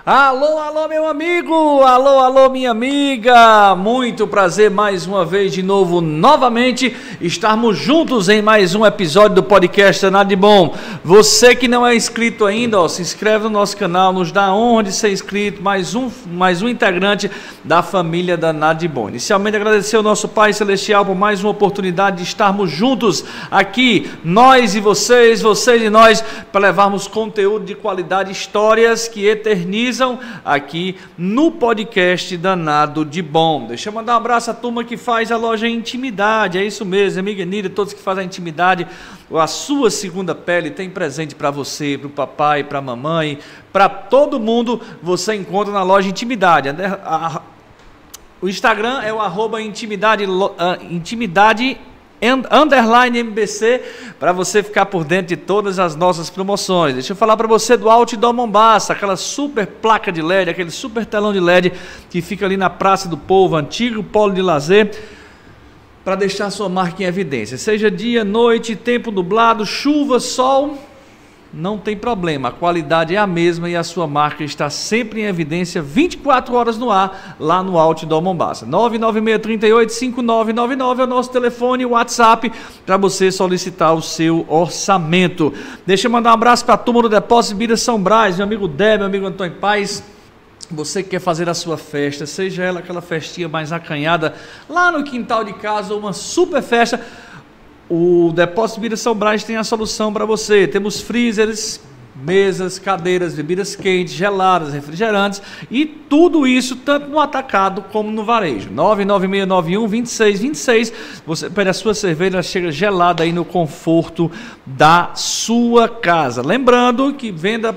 Alô, alô, meu amigo! Alô, alô, minha amiga! Muito prazer mais uma vez de novo, novamente, estarmos juntos em mais um episódio do podcast Nada de Bom. Você que não é inscrito ainda, se inscreve no nosso canal, nos dá a honra de ser inscrito, mais um integrante da família da Nada de Bom. Inicialmente agradecer ao nosso Pai Celestial por mais uma oportunidade de estarmos juntos aqui, nós e vocês e nós, para levarmos conteúdo de qualidade, histórias que eternizam aqui no podcast Danado de Bom. Deixa eu mandar um abraço à turma que faz a loja Intimidade, é isso mesmo, amiga Nira, todos que fazem a Intimidade, a sua segunda pele tem presente para você, para o papai, para a mamãe, para todo mundo, você encontra na loja Intimidade. O Instagram é o @intimidade _MBC, para você ficar por dentro de todas as nossas promoções. Deixa eu falar para você do Outdoor Mombaça, aquela super placa de LED, aquele super telão de LED que fica ali na Praça do Povo, antigo polo de lazer, para deixar sua marca em evidência, seja dia, noite, tempo nublado, chuva, sol, não tem problema, a qualidade é a mesma e a sua marca está sempre em evidência, 24 horas no ar, lá no Outdoor Mombaça. 996385999 é o nosso telefone e o WhatsApp para você solicitar o seu orçamento. Deixa eu mandar um abraço para a turma do Depósito de Bebidas São Brás, meu amigo Débora, meu amigo Antônio Paes. Você que quer fazer a sua festa, seja ela aquela festinha mais acanhada lá no quintal de casa ou uma super festa, o Depósito de Bebidas São Brás tem a solução para você. Temos freezers, mesas, cadeiras, bebidas quentes, geladas, refrigerantes e tudo isso tanto no atacado como no varejo. 996912626. Você pede a sua cerveja, ela chega gelada aí no conforto da sua casa. Lembrando que venda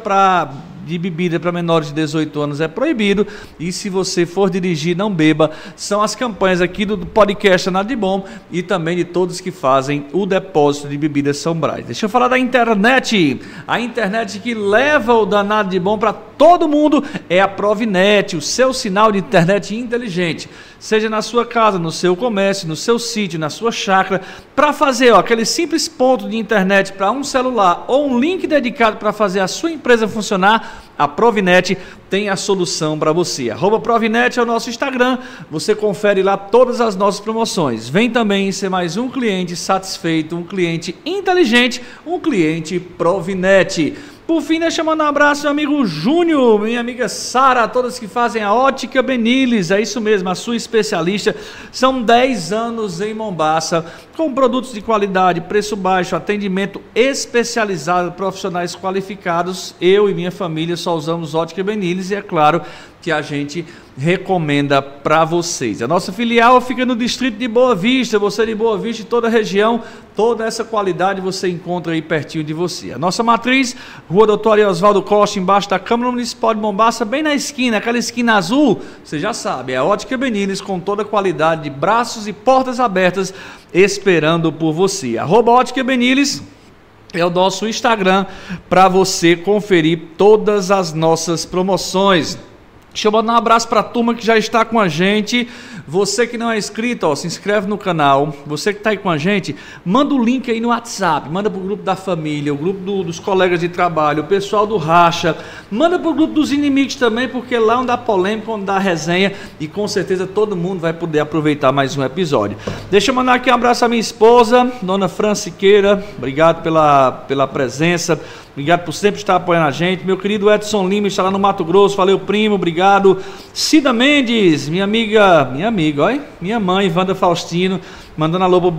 de bebida para menores de 18 anos é proibido, e se você for dirigir, não beba. São as campanhas aqui do podcast Nada de Bom e também de todos que fazem o Depósito de Bebidas São Brás. Deixa eu falar da internet, a internet que leva o Danado de Bom para todo mundo é a Provinet, o seu sinal de internet inteligente, seja na sua casa, no seu comércio, no seu sítio, na sua chácara, para fazer aquele simples ponto de internet para um celular ou um link dedicado para fazer a sua empresa funcionar. A Provinet tem a solução para você. @Provinet é o nosso Instagram, você confere lá todas as nossas promoções. Vem também ser mais um cliente satisfeito, um cliente inteligente, um cliente Provinet. Por fim, deixa eu mandar um abraço, meu amigo Júnior, minha amiga Sara, todas que fazem a Ótica Beniles, é isso mesmo, a sua especialista. São 10 anos em Mombaça, com produtos de qualidade, preço baixo, atendimento especializado, profissionais qualificados. Eu e minha família só usamos Ótica Beniles e é claro que a gente recomenda para vocês. A nossa filial fica no distrito de Boa Vista, você de Boa Vista e toda a região, toda essa qualidade você encontra aí pertinho de você. A nossa matriz, Rua Doutor Oswaldo Costa, embaixo da Câmara Municipal de Mombaça, bem na esquina, aquela esquina azul, você já sabe, é a Ótica Beniles com toda a qualidade, de braços e portas abertas, esperando por você. @Ótica Beniles é o nosso Instagram para você conferir todas as nossas promoções. Deixa eu mandar um abraço para a turma que já está com a gente. Você que não é inscrito, se inscreve no canal. Você que está aí com a gente, manda o link aí no WhatsApp, manda para o grupo da família, o grupo dos colegas de trabalho, o pessoal do Racha, manda para o grupo dos inimigos também, porque lá onde dá polêmica, onde dá resenha, e com certeza todo mundo vai poder aproveitar mais um episódio. Deixa eu mandar aqui um abraço à minha esposa, dona Fran Siqueira, obrigado pela presença. Obrigado por sempre estar apoiando a gente. Meu querido Edson Lima está lá no Mato Grosso. Valeu, primo. Obrigado. Cida Mendes, minha amiga, olha. Minha mãe, Wanda Faustino, mandando alô,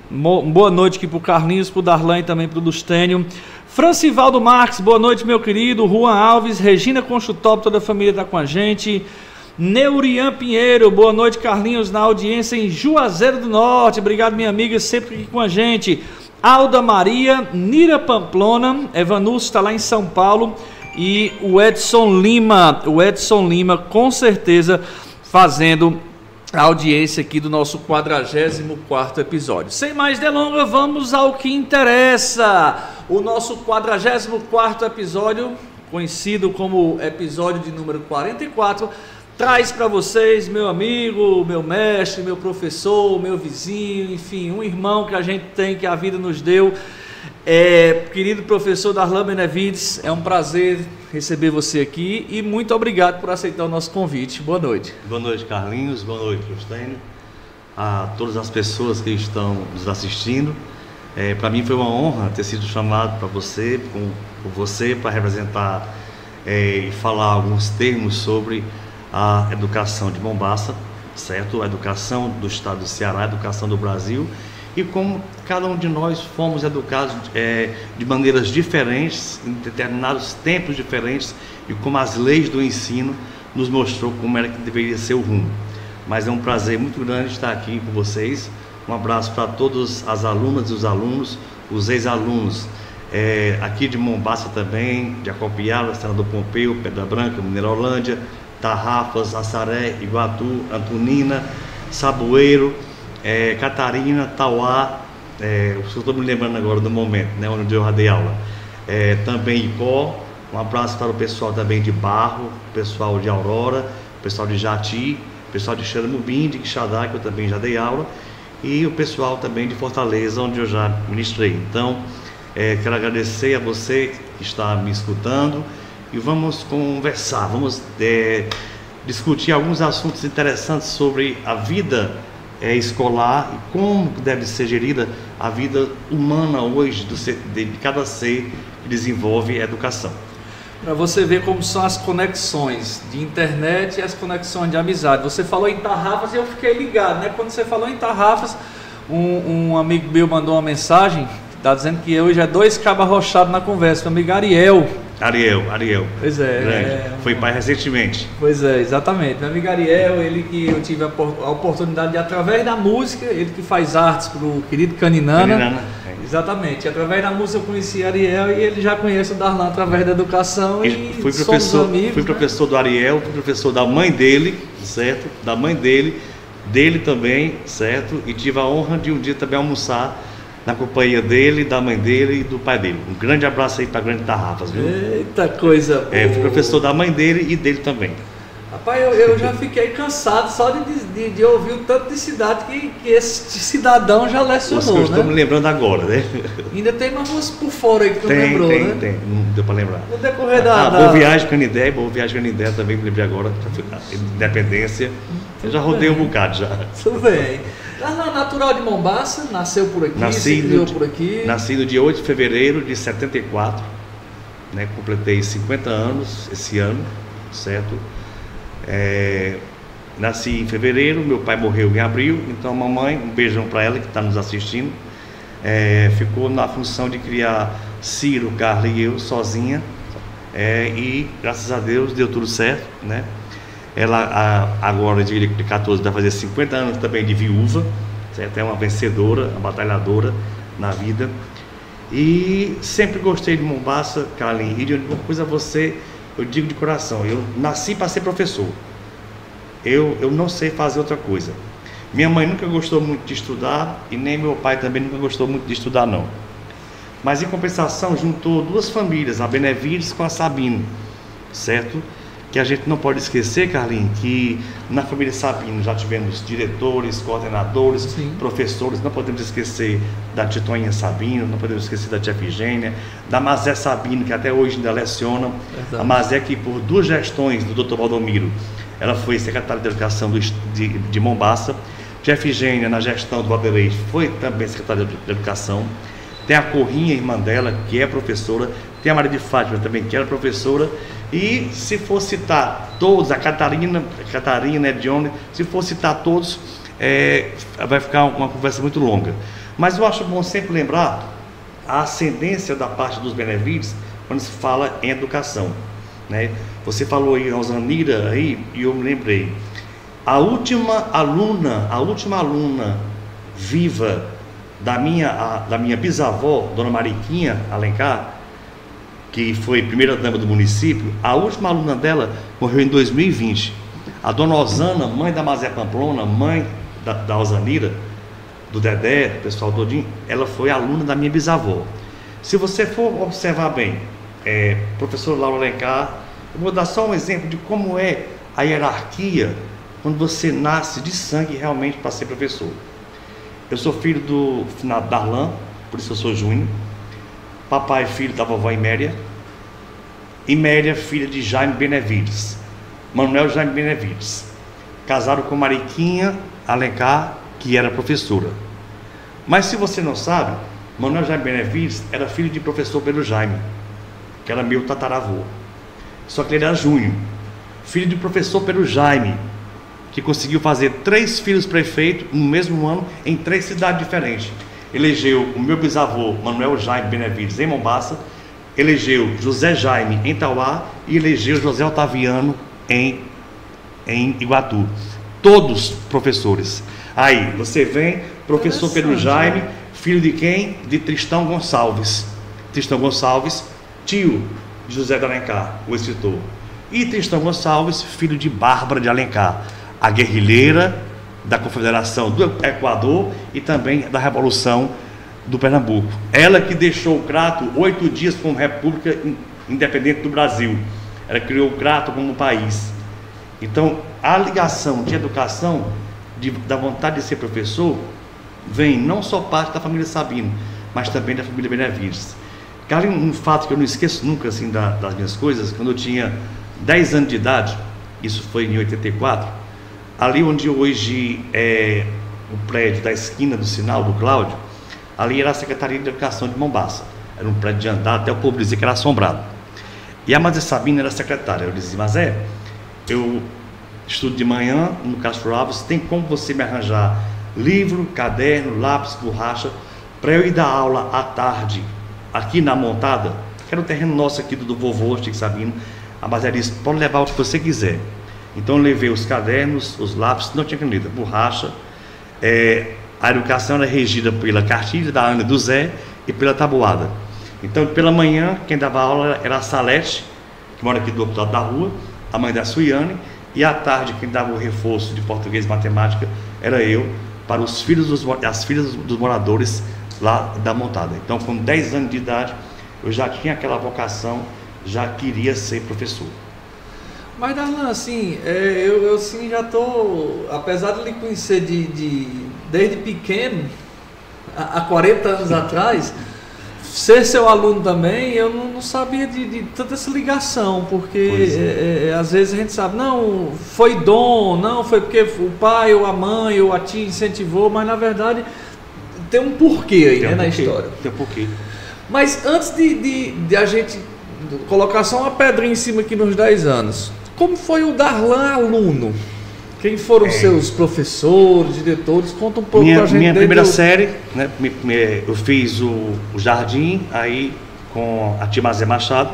boa noite aqui pro Carlinhos, pro Darlan e também pro Lustênio. Francivaldo Marques, boa noite, meu querido. Juan Alves, Regina Conchutop, toda a família está com a gente. Neurian Pinheiro, boa noite, Carlinhos, na audiência em Juazeiro do Norte. Obrigado, minha amiga, sempre aqui com a gente. Alda Maria, Nira Pamplona, Evanus está lá em São Paulo, e o Edson Lima com certeza fazendo a audiência aqui do nosso 44º episódio. Sem mais delongas, vamos ao que interessa. O nosso 44º episódio, conhecido como episódio de número 44, traz para vocês, meu amigo, meu mestre, meu professor, meu vizinho, enfim, um irmão que a gente tem, que a vida nos deu, Querido professor Darlan Benevides, é um prazer receber você aqui e muito obrigado por aceitar o nosso convite. Boa noite. Boa noite, Carlinhos. Boa noite, Justênio. A todas as pessoas que estão nos assistindo. Para mim foi uma honra ter sido chamado por você para representar e falar alguns termos sobre a educação de Mombaça, certo? A educação do estado do Ceará, a educação do Brasil, e como cada um de nós fomos educados de maneiras diferentes, em determinados tempos diferentes, e como as leis do ensino nos mostrou como era que deveria ser o rumo. Mas é um prazer muito grande estar aqui com vocês. Um abraço para todas as alunas e os alunos, os ex-alunos aqui de Mombaça também, de Acopiara, Senador Pompeu, Pedra Branca, Mineirolândia, Tarrafas, Assaré, Iguatu, Antonina, Saboeiro, Catarina, Tauá, estou me lembrando agora do momento, né, onde eu já dei aula, também Icó. Um abraço para o pessoal também de Barro, pessoal de Aurora, pessoal de Jati, pessoal de Xaramubim, de Quixadá, que eu também já dei aula, e o pessoal também de Fortaleza, onde eu já ministrei. Então, quero agradecer a você que está me escutando e vamos conversar, vamos discutir alguns assuntos interessantes sobre a vida escolar e como deve ser gerida a vida humana hoje de cada ser que desenvolve a educação. Para você ver como são as conexões de internet e as conexões de amizade. Você falou em Tarrafas e eu fiquei ligado, né? Quando você falou em Tarrafas, um amigo meu mandou uma mensagem, está dizendo que hoje é 2 cabos arrochados na conversa, meu amigo Ariel. Ariel. Pois foi pai recentemente. Pois é, exatamente. Meu amigo Ariel, ele que eu tive a oportunidade de, através da música, ele que faz artes para o querido Caninana. Exatamente. Através da música eu conheci Ariel e ele já conhece o Darlan através da educação e somos amigos. Fui professor do Ariel, fui professor da mãe dele, certo? Da mãe dele também, certo? E tive a honra de um dia também almoçar na companhia dele, da mãe dele e do pai dele. Um grande abraço aí para Grande Tarrafas, viu? Eita coisa boa. Fui professor da mãe dele e dele também. Rapaz, eu já fiquei cansado só de ouvir o tanto de cidade que esse cidadão já lecionou, né? Estou me lembrando agora, né? Ainda tem mais umas por fora aí que tu lembrou, né? Tem, não deu para lembrar. No decorrer da... Boa Viagem Canindé também, me lembrei agora, Independência. Eu já rodei um bocado já. Tudo bem. Darlan, natural de Mombaça, nasceu por aqui, se criou por aqui. Nasci no dia 8 de fevereiro de 74, né? Completei 50 anos esse ano, certo? Nasci em fevereiro, meu pai morreu em abril, então a mamãe, um beijão para ela que está nos assistindo, ficou na função de criar Ciro, Carla e eu sozinha, e graças a Deus deu tudo certo, né? Ela agora de 14 vai fazer 50 anos também de viúva, certo? É uma vencedora, uma batalhadora na vida, e sempre gostei de Mombaça, Carlinhos, e de uma coisa eu digo de coração, eu nasci para ser professor. Eu não sei fazer outra coisa. Minha mãe nunca gostou muito de estudar e nem meu pai também nunca gostou muito de estudar, não. Mas em compensação juntou 2 famílias, a Benevides com a Sabino, certo? Que a gente não pode esquecer, Carlinhos, que na família Sabino já tivemos diretores, coordenadores, sim, professores. Não podemos esquecer da Titoinha Sabino, não podemos esquecer da Tia Efigênia, da Mazé Sabino, que até hoje ainda leciona. Exato. A Mazé que por 2 gestões do Dr. Valdomiro, ela foi secretária de Educação de Mombaça. Tia Efigênia, na gestão do Valderei, foi também secretária de Educação. Tem a Corrinha, irmã dela, que é professora. Tem a Maria de Fátima também, que era professora. E se for citar todos, a Catarina, Edione, se for citar todos, vai ficar uma conversa muito longa. Mas eu acho bom sempre lembrar a ascendência da parte dos Benevides quando se fala em educação, né? Você falou aí, Rosanira, aí, e eu me lembrei. A última aluna viva da minha bisavó, Dona Mariquinha Alencar, que foi primeira dama do município, a última aluna dela morreu em 2020. A Dona Osana, mãe da Mazé Pamplona, mãe da Rosanira, do Dedé, do pessoal todinho, ela foi aluna da minha bisavó. Se você for observar bem, professor Laura Alencar, eu vou dar só um exemplo de como é a hierarquia quando você nasce de sangue realmente para ser professor. Eu sou filho do finado Darlan, por isso eu sou Júnior. papai filho da vovó Iméria, Iméria filha de Jaime Benevides, Manuel Jaime Benevides, casado com Mariquinha Alencar, que era professora. Mas se você não sabe, Manuel Jaime Benevides era filho de professor Pedro Jaime, que era meu tataravô. Só que ele era júnior, filho de professor Pedro Jaime, que conseguiu fazer 3 filhos prefeitos no mesmo ano em 3 cidades diferentes. Elegeu o meu bisavô Manuel Jaime Benevides em Mombaça, elegeu José Jaime em Tauá e elegeu José Otaviano em Iguatu. Todos professores. Aí você vem, professor Pedro Jaime, filho de quem? De Tristão Gonçalves. Tristão Gonçalves, tio de José de Alencar, o escritor. E Tristão Gonçalves, filho de Bárbara de Alencar, a guerrilheira da Confederação do Equador e também da Revolução do Pernambuco. Ela que deixou o Crato 8 dias como República Independente do Brasil. Ela criou o Crato como país. Então, a ligação de educação, da vontade de ser professor, vem não só parte da família Sabino, mas também da família Benevides. Cara, um fato que eu não esqueço nunca assim, das minhas coisas, quando eu tinha 10 anos de idade, isso foi em 84, ali onde hoje é o prédio da esquina do sinal do Cláudio, ali era a Secretaria de Educação de Mombaça. Era um prédio de andar, até o povo dizia que era assombrado. E a Mazé Sabina era secretária. Eu dizia: Mazé, eu estudo de manhã no Castro Alves, tem como você me arranjar livro, caderno, lápis, borracha, para eu ir dar aula à tarde, aqui na Montada, que era o terreno nosso aqui do vovô Chico Sabino. A Mazé disse: pode levar o que você quiser. Então eu levei os cadernos, os lápis, não tinha caneta, borracha. A educação era regida pela cartilha da Ana e do Zé e pela tabuada. Então pela manhã quem dava aula era a Salete, que mora aqui do outro lado da rua, a mãe da Suiane, e à tarde quem dava o reforço de português e matemática era eu, para as filhas dos moradores lá da Montada. Então com 10 anos de idade eu já tinha aquela vocação, já queria ser professor. Mas Darlan, assim, eu assim, já estou, apesar de lhe conhecer desde pequeno, há 40 anos atrás, ser seu aluno também, eu não sabia de tanta essa ligação, porque às vezes a gente sabe, não, foi dom, não, foi porque o pai ou a mãe ou a tia incentivou, mas na verdade tem um porquê aí, né, na história. Tem um porquê. Mas antes de a gente colocar só uma pedrinha em cima aqui nos 10 anos, como foi o Darlan aluno? Quem foram seus professores, diretores? Conta um pouco pra gente. Minha primeira série, né, eu fiz o jardim, aí com a tia Mazé Machado,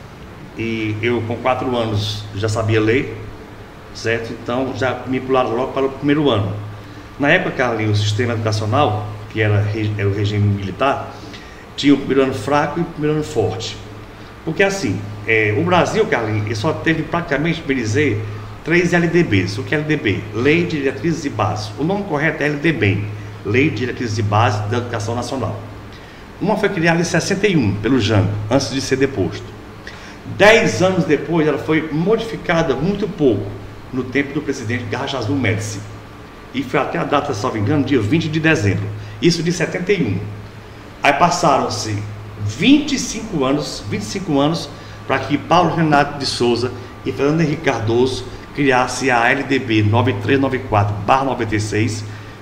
e eu com 4 anos já sabia ler, certo? Então já me pularam logo para o primeiro ano. Na época, Carlinhos, o sistema educacional, que era o regime militar, tinha o primeiro ano fraco e o primeiro ano forte. Porque assim, o Brasil, Carlinhos, ele só teve praticamente, bem dizer, 3 LDBs. O que é LDB? Lei de Diretrizes e Bases. O nome correto é LDB, Lei de Diretrizes e Bases da Educação Nacional. Uma foi criada em 61 pelo Jango, antes de ser deposto. 10 anos depois ela foi modificada muito pouco, no tempo do presidente Garracha Azul Médici. E foi até a data, se não me engano, dia 20 de dezembro. Isso de 71. Aí passaram-se 25 anos para que Paulo Renato de Souza e Fernando Henrique Cardoso criasse a LDB 9394/96,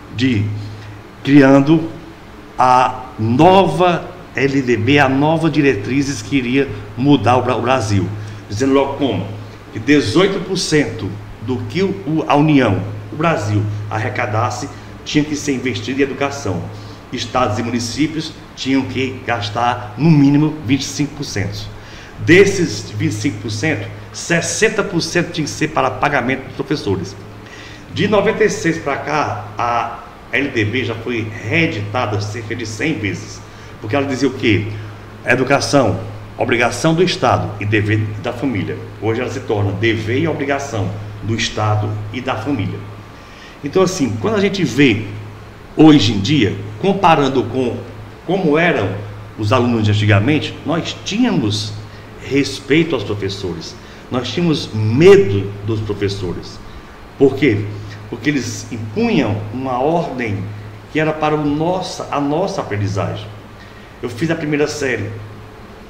criando a nova LDB, a nova diretrizes que iria mudar o Brasil, dizendo logo como que 18% do que a União, o Brasil, arrecadasse tinha que ser investido em educação. Estados e municípios tinham que gastar no mínimo 25%. Desses 25%, 60% tinha que ser para pagamento dos professores. De 96 para cá, a LDB já foi reeditada cerca de 100 vezes, porque ela dizia o quê? A educação, obrigação do Estado e dever da família. Hoje ela se torna dever e obrigação do Estado e da família. Então assim, quando a gente vê hoje em dia, comparando com como eram os alunos de antigamente, nós tínhamos respeito aos professores, nós tínhamos medo dos professores. Por quê? Porque eles impunham uma ordem que era para a nossa aprendizagem. Eu fiz a primeira série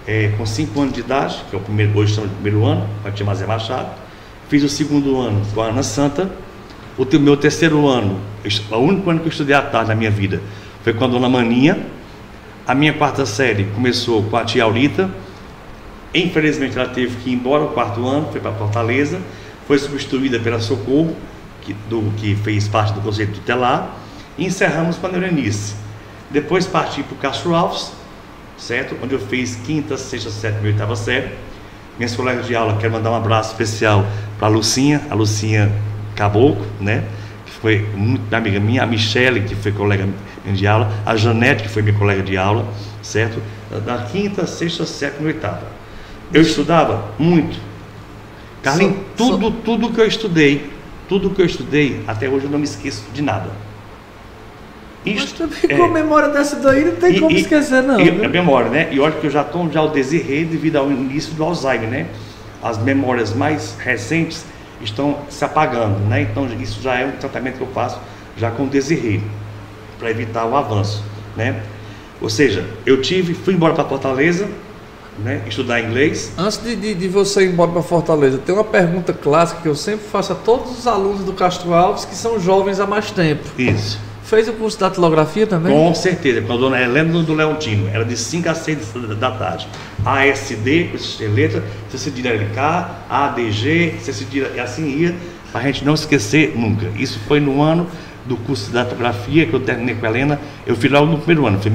com 5 anos de idade, que é o primeiro, hoje estamos no primeiro ano, com a tia Mazé Machado. Fiz o segundo ano com a Ana Santa. O meu terceiro ano, o único ano que eu estudei à tarde na minha vida, foi com a dona Maninha. A minha quarta série começou com a tia Aurita. Infelizmente ela teve que ir embora o quarto ano, foi para Fortaleza, foi substituída pela Socorro, que fez parte do Conselho Tutelar, e encerramos com a Neurenice. Depois parti para o Castro Alves, certo? Onde eu fiz quinta, sexta, sétima e oitava série. Minhas colegas de aula, quero mandar um abraço especial para a Lucinha Caboclo, né? Que foi muito amiga minha, a Michele, que foi colega minha de aula, a Janete, que foi minha colega de aula, certo? Da quinta, sexta, sétima e oitava. Eu estudava muito. Carlinhos, tudo que eu estudei, até hoje eu não me esqueço de nada. Mas também com a memória dessa daí não tem como esquecer, não. A memória, né? E olha que eu já estou ao desirrei devido ao início do Alzheimer, né? As memórias mais recentes estão se apagando, né? Então isso já é um tratamento que eu faço já com desirrei, para evitar o avanço, né? Ou seja, fui embora para Fortaleza, né, estudar inglês. Antes de você ir embora para Fortaleza, tem uma pergunta clássica que eu sempre faço a todos os alunos do Castro Alves que são jovens há mais tempo. Isso. Fez o curso de datilografia também? Com certeza, com a dona Helena do Leontino, era de 5 a 6 da tarde. ASD, com essas letras, você cedilha LK, ADG, você cedilha, e assim ia, para a gente não esquecer nunca. Isso foi no ano do curso de datilografia que eu terminei com a Helena, eu fiz lá no primeiro ano, foi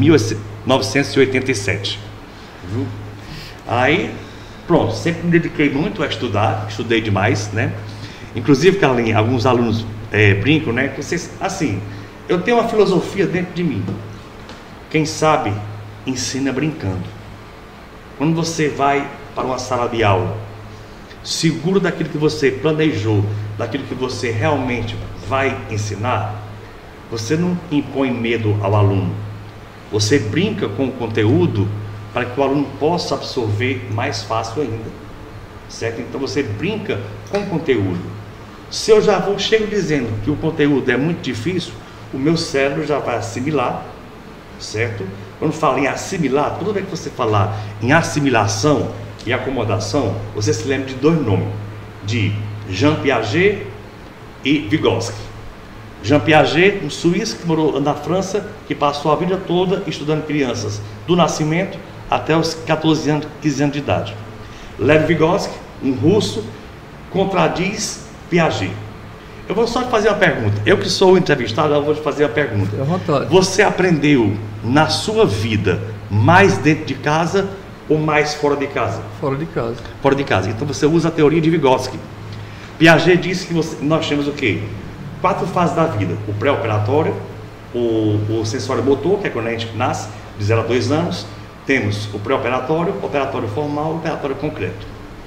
1987. Viu? Aí, pronto, sempre me dediquei muito a estudar, estudei demais, né? Inclusive, Carlinhos, alguns alunos brincam, né? Que vocês, assim, eu tenho uma filosofia dentro de mim. Quem sabe, ensina brincando. Quando você vai para uma sala de aula, seguro daquilo que você planejou, daquilo que você realmente vai ensinar, você não impõe medo ao aluno. Você brinca com o conteúdo para que o aluno possa absorver mais fácil ainda, certo? Então você brinca com o conteúdo. Se eu chego dizendo que o conteúdo é muito difícil, o meu cérebro já vai assimilar, certo? Quando fala em assimilar, toda vez que você falar em assimilação e acomodação, você se lembra de 2 nomes, de Jean Piaget e Vygotsky. Jean Piaget, um suíço que morou na França, que passou a vida toda estudando crianças do nascimento até os 14 anos, 15 anos de idade. Lev Vygotsky, um russo, contradiz Piaget. Eu vou só te fazer uma pergunta. Eu que sou o entrevistado, eu vou te fazer uma pergunta. Você aprendeu na sua vida mais dentro de casa ou mais fora de casa? Fora de casa. Fora de casa. Então você usa a teoria de Vygotsky. Piaget disse que nós temos o quê? 4 fases da vida. O pré-operatório, o sensório motor, que é quando a gente nasce, de 0 a 2 anos. Temos o pré-operatório, operatório formal, operatório concreto.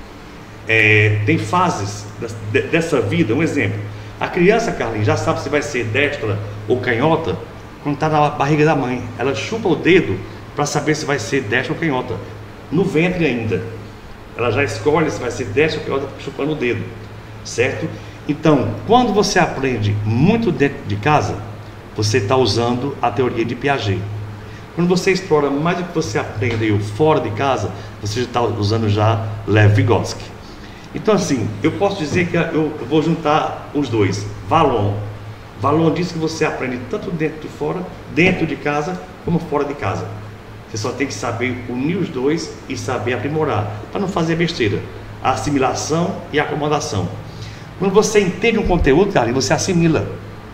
Tem fases dessa vida. Um exemplo, a criança, Carlinhos, já sabe se vai ser destra ou canhota quando está na barriga da mãe. Ela chupa o dedo para saber se vai ser destra ou canhota. No ventre ainda, ela já escolhe se vai ser destra ou canhota chupando o dedo, certo? Então, quando você aprende muito dentro de casa, você está usando a teoria de Piaget. Quando você explora mais do que você aprende fora de casa, você já está usando já Lev Vygotsky. Então assim, eu posso dizer que eu vou juntar os dois. Vallon diz que você aprende tanto dentro de casa, como fora de casa. Você só tem que saber unir os dois e saber aprimorar, para não fazer besteira. A assimilação e a acomodação. Quando você entende um conteúdo, cara, você assimila.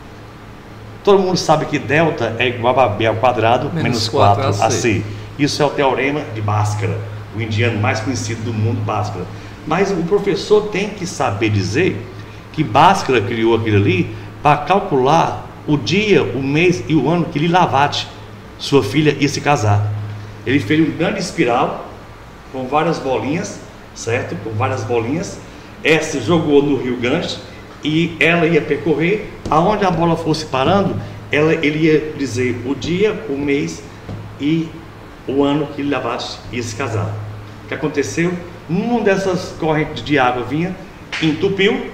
Todo mundo sabe que delta é igual a b ao quadrado menos 4ac. Isso é o teorema de Bhaskara, o indiano mais conhecido do mundo, Bhaskara. Mas o professor tem que saber dizer que Bhaskara criou aquilo ali para calcular o dia, o mês e o ano que Lilavati, sua filha, ia se casar. Ele fez um grande espiral com várias bolinhas, certo? Com várias bolinhas. Essa jogou no rio Ganges e ela ia percorrer, aonde a bola fosse parando, ele ia dizer o dia, o mês e o ano que Lilavati ia se casar. O que aconteceu? Uma dessas correntes de água vinha, entupiu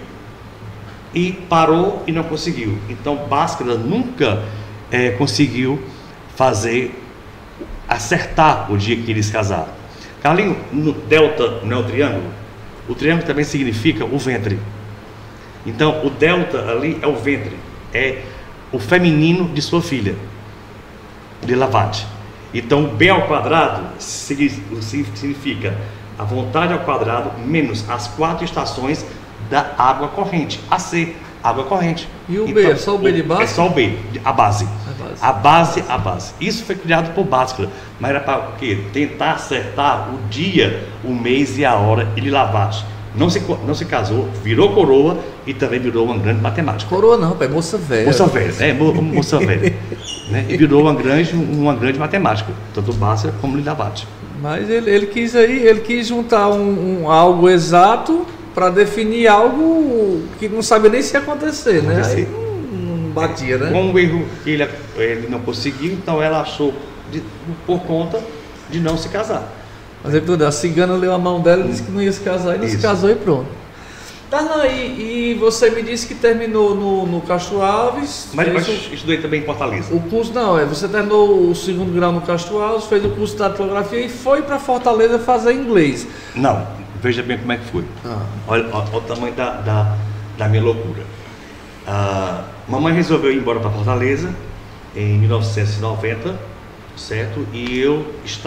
e parou e não conseguiu. Então Bhaskara nunca conseguiu acertar o dia que eles casaram. Carlinho, no delta não é o triângulo? O triângulo também significa o ventre. Então, o delta ali é o ventre, é o feminino de sua filha, de Lavate. Então, B ao quadrado significa a vontade ao quadrado menos as 4 estações da água corrente, AC, água corrente. E o então, B, é só o B de base? É só o B, a base. A base. Isso foi criado por Bhaskara, mas era para o quê? Tentar acertar o dia, o mês e a hora de Lavate. Não se casou, virou coroa e também virou uma grande matemática. Coroa não, pai, moça velha. Moça velha, moça velha. Né? E virou uma grande matemática, tanto Bhaskara como Lilavati. Mas ele quis juntar algo exato para definir algo que não sabia nem se ia acontecer, né? Aí não batia, né? Com o erro que ele não conseguiu, então ela achou por conta de não se casar. Mas a cigana leu a mão dela e disse que não ia se casar, e não se casou e pronto. Darlan, e você me disse que terminou no Castro Alves. Mas eu estudei também em Fortaleza. O curso você terminou o 2º grau no Castro Alves, fez o curso de datilografia e foi para Fortaleza fazer inglês. Não, veja bem como é que foi. Olha o tamanho da minha loucura. Mamãe resolveu ir embora para Fortaleza em 1990, certo? E eu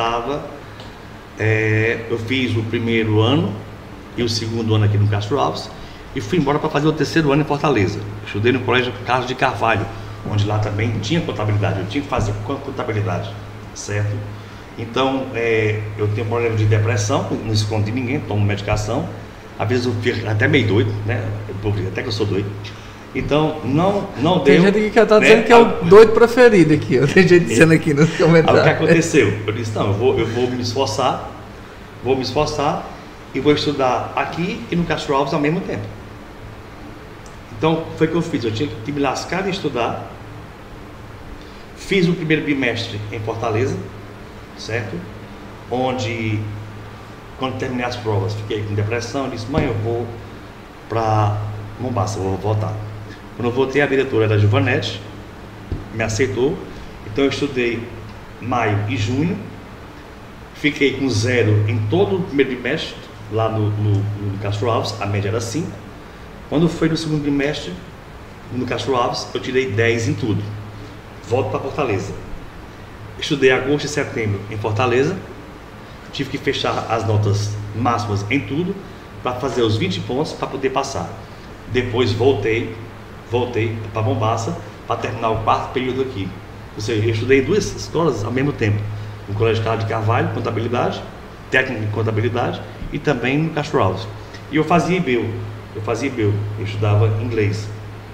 fiz o primeiro ano e o 2º ano aqui no Castro Alves e fui embora para fazer o 3º ano em Fortaleza. Estudei no Colégio Carlos de Carvalho, onde lá também tinha contabilidade, eu tinha que fazer contabilidade, certo? Então, eu tenho problema de depressão, não escondo de ninguém, tomo medicação, às vezes eu fico até meio doido, né? Até que eu sou doido. Então, não deu. Tem gente que está dizendo que é o doido preferido aqui, tem gente dizendo aqui nos comentários. Aí o que aconteceu? Eu disse, não, eu vou me esforçar e vou estudar aqui e no Castro Alves ao mesmo tempo. Então, foi o que eu fiz, eu tinha que me lascar em estudar. Fiz o primeiro bimestre em Fortaleza, certo? Onde, quando terminei as provas, fiquei com depressão, disse, mãe, eu vou para Mombasa, vou voltar. Quando eu voltei, a diretora da Giovanetti me aceitou, então eu estudei maio e junho, fiquei com 0 em todo o primeiro bimestre, lá no Castro Alves, a média era 5. Quando foi no 2º bimestre, no Castro Alves, eu tirei 10 em tudo. Volto para Fortaleza. Estudei agosto e setembro em Fortaleza, tive que fechar as notas máximas em tudo, para fazer os 20 pontos para poder passar. Depois voltei para Mombasa para terminar o 4º período aqui. Ou seja, eu estudei 2 escolas ao mesmo tempo, no Colégio Carlos de Carvalho, contabilidade, técnica em contabilidade, e também no Castro Alves. E eu fazia IBEU, eu estudava inglês.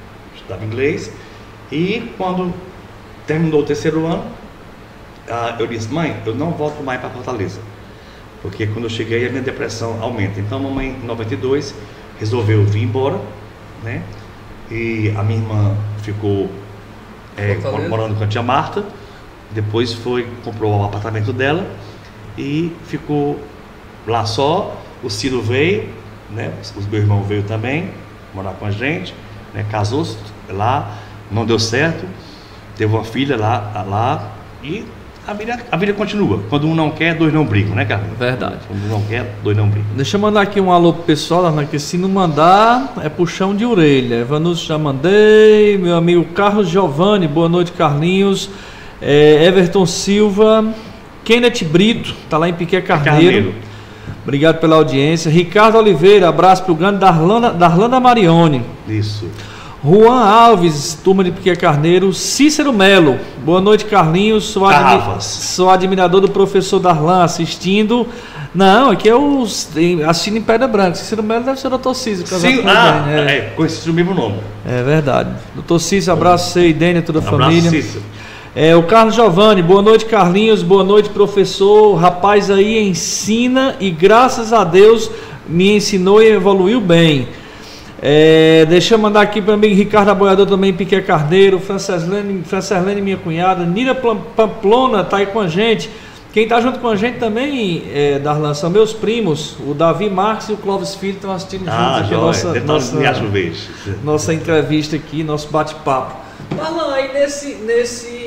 E quando terminou o 3º ano, eu disse, mãe, eu não volto mais para Fortaleza, porque quando eu cheguei a minha depressão aumenta. Então a mamãe, em 92, resolveu vir embora, né? E a minha irmã ficou morando com a tia Marta, depois comprou o apartamento dela e ficou lá só. O Ciro veio, né? Os meus irmãos veio também morar com a gente, né? Casou-se lá, não deu certo, teve uma filha lá e a vida continua. Quando um não quer, 2 não brigam, né, Carlos? Verdade. Quando um não quer, 2 não brigam. Deixa eu mandar aqui um alô pro pessoal, que se não mandar, é puxão de orelha. Evanilson já mandei, meu amigo Carlos Giovanni, boa noite, Carlinhos. Everton Silva, Kenneth Brito, tá lá em Piqué Carneiro. Obrigado pela audiência. Ricardo Oliveira, abraço pro grande Darlanda Marione. Isso. Juan Alves, turma de Piqué Carneiro. Cícero Melo, boa noite, Carlinhos. Sou admirador do professor Darlan, assistindo. Não, aqui é assistindo em Pedra Branca. Cícero Melo deve ser o doutor Cícero. Sim, conheci o mesmo nome. É verdade. Doutor Cícero, abraço você, Idênia, toda a família. Cícero. O Carlos Giovanni, boa noite, Carlinhos, boa noite, professor. Rapaz aí ensina e graças a Deus me ensinou e evoluiu bem. Deixa eu mandar aqui para o amigo Ricardo Aboiador também, Piqué Carneiro, Franceslene, minha cunhada, Nira Pamplona tá aí com a gente. Quem tá junto com a gente também, Darlan, são meus primos, o Davi Marques e o Clóvis Filho estão assistindo juntos aqui nossa entrevista aqui, nosso bate-papo. Darlan, aí nesse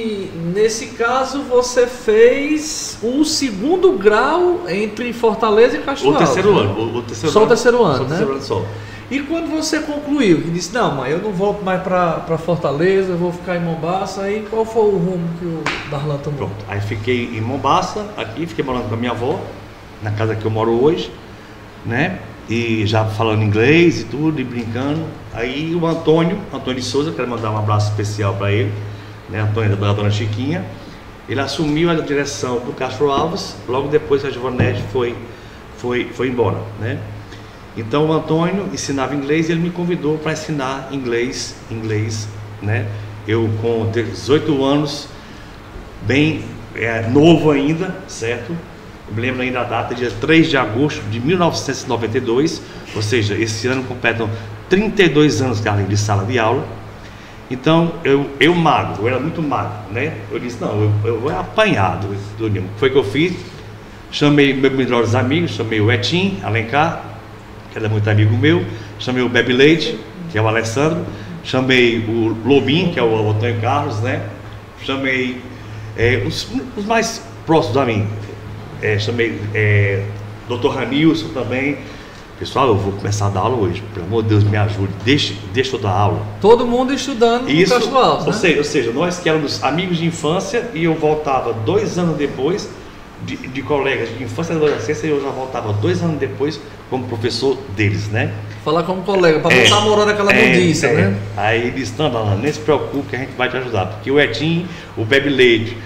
E nesse caso você fez o segundo grau entre Fortaleza e Castro Alves. O terceiro né? ano. Só o terceiro ano, né? Terceiro ano só. E quando você concluiu, que disse, não, mãe, eu não volto mais para Fortaleza, eu vou ficar em Mombaça, aí qual foi o rumo que o Darlan tomou? Pronto. Aí fiquei em Mombaça, aqui, fiquei morando com a minha avó, na casa que eu moro hoje, né? E já falando inglês e tudo, e brincando. Aí o Antônio de Souza, quero mandar um abraço especial para ele, né? Antônio da dona Chiquinha, ele assumiu a direção do Castro Alves, logo depois que a Giovanete foi embora, né? Então o Antônio ensinava inglês e ele me convidou para ensinar inglês, né? Eu com 18 anos, bem novo ainda, certo? Eu me lembro ainda da data, dia 3 de agosto de 1992, ou seja, esse ano completam 32 anos, Carlinhos, de sala de aula. Então, eu era muito magro, né? Eu disse, não, eu vou apanhado. O que foi que eu fiz? Chamei meus melhores amigos, chamei o Etim Alencar, que era muito amigo meu, chamei o Bebe Leite, que é o Alessandro, chamei o Lobinho, que é o Antônio Carlos, né? Chamei os mais próximos a mim, chamei Dr. Ranilson também. Pessoal, eu vou começar a dar aula hoje, pelo amor de Deus, me ajude, deixa eu dar aula. Todo mundo estudando no Castro Alves, né? Ou seja, nós que éramos amigos de infância e eu voltava 2 anos depois de colegas de infância e adolescência, e eu já voltava 2 anos depois como professor deles, né? Falar como colega, para não estar morando aquela mundiça, né? Aí ele disse, não, nem se preocupe que a gente vai te ajudar, porque o Etim, o Bebe Leite,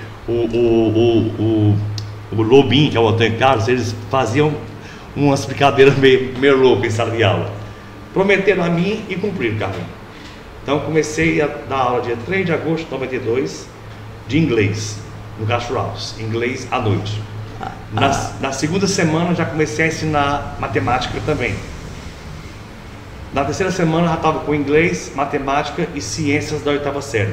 o Lobinho, que é o Antônio Carlos, eles faziam umas brincadeiras meio loucas em sala de aula. Prometeram a mim e cumpriram, Carlinhos. Então comecei a dar aula dia 3 de agosto de 92 de inglês no Castro Alves, inglês à noite. Na segunda semana já comecei a ensinar matemática também. Na terceira semana já estava com inglês, matemática e ciências da 8ª série.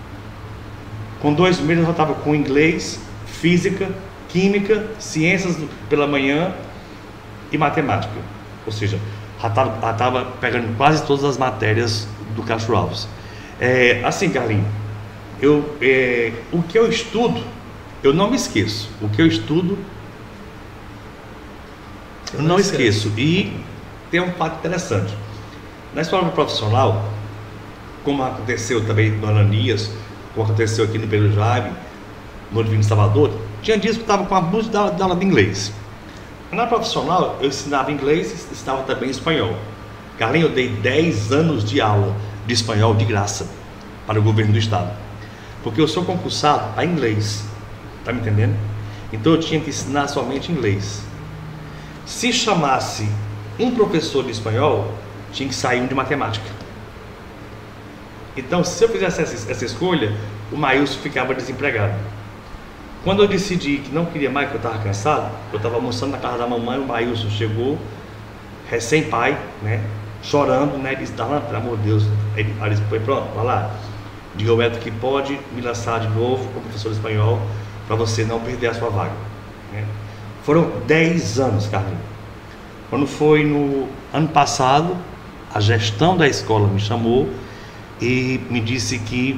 Com 2 meses eu já estava com inglês, física, química, ciências pela manhã e matemática. Ou seja, já estava pegando quase todas as matérias do Castro Alves. Assim, Carlinhos, o que eu estudo, eu não me esqueço. O que eu estudo, eu não esqueço. E tem um fato interessante. Na escola profissional, como aconteceu também no Ananias, como aconteceu aqui no Pedro Jaime, no Divino Salvador, tinha dias que eu estava com a blusa da aula de inglês. Na profissional, eu ensinava inglês e ensinava também espanhol. Carlinhos, eu dei 10 anos de aula de espanhol de graça para o governo do estado. Porque eu sou concursado a inglês, tá me entendendo? Então eu tinha que ensinar somente inglês. Se chamasse um professor de espanhol, tinha que sair um de matemática. Então, se eu fizesse essa escolha, o Maílson ficava desempregado. Quando eu decidi que não queria mais, que eu estava cansado, eu estava almoçando na casa da mamãe, o Maílson chegou, recém-pai, né, chorando, né, disse, Darlan, pelo amor de Deus, ele disse, pronto, vai lá, diga ao Edson que pode me lançar de novo como professor de espanhol, para você não perder a sua vaga, né? Foram 10 anos, Carlinhos. Quando foi no ano passado, a gestão da escola me chamou e me disse que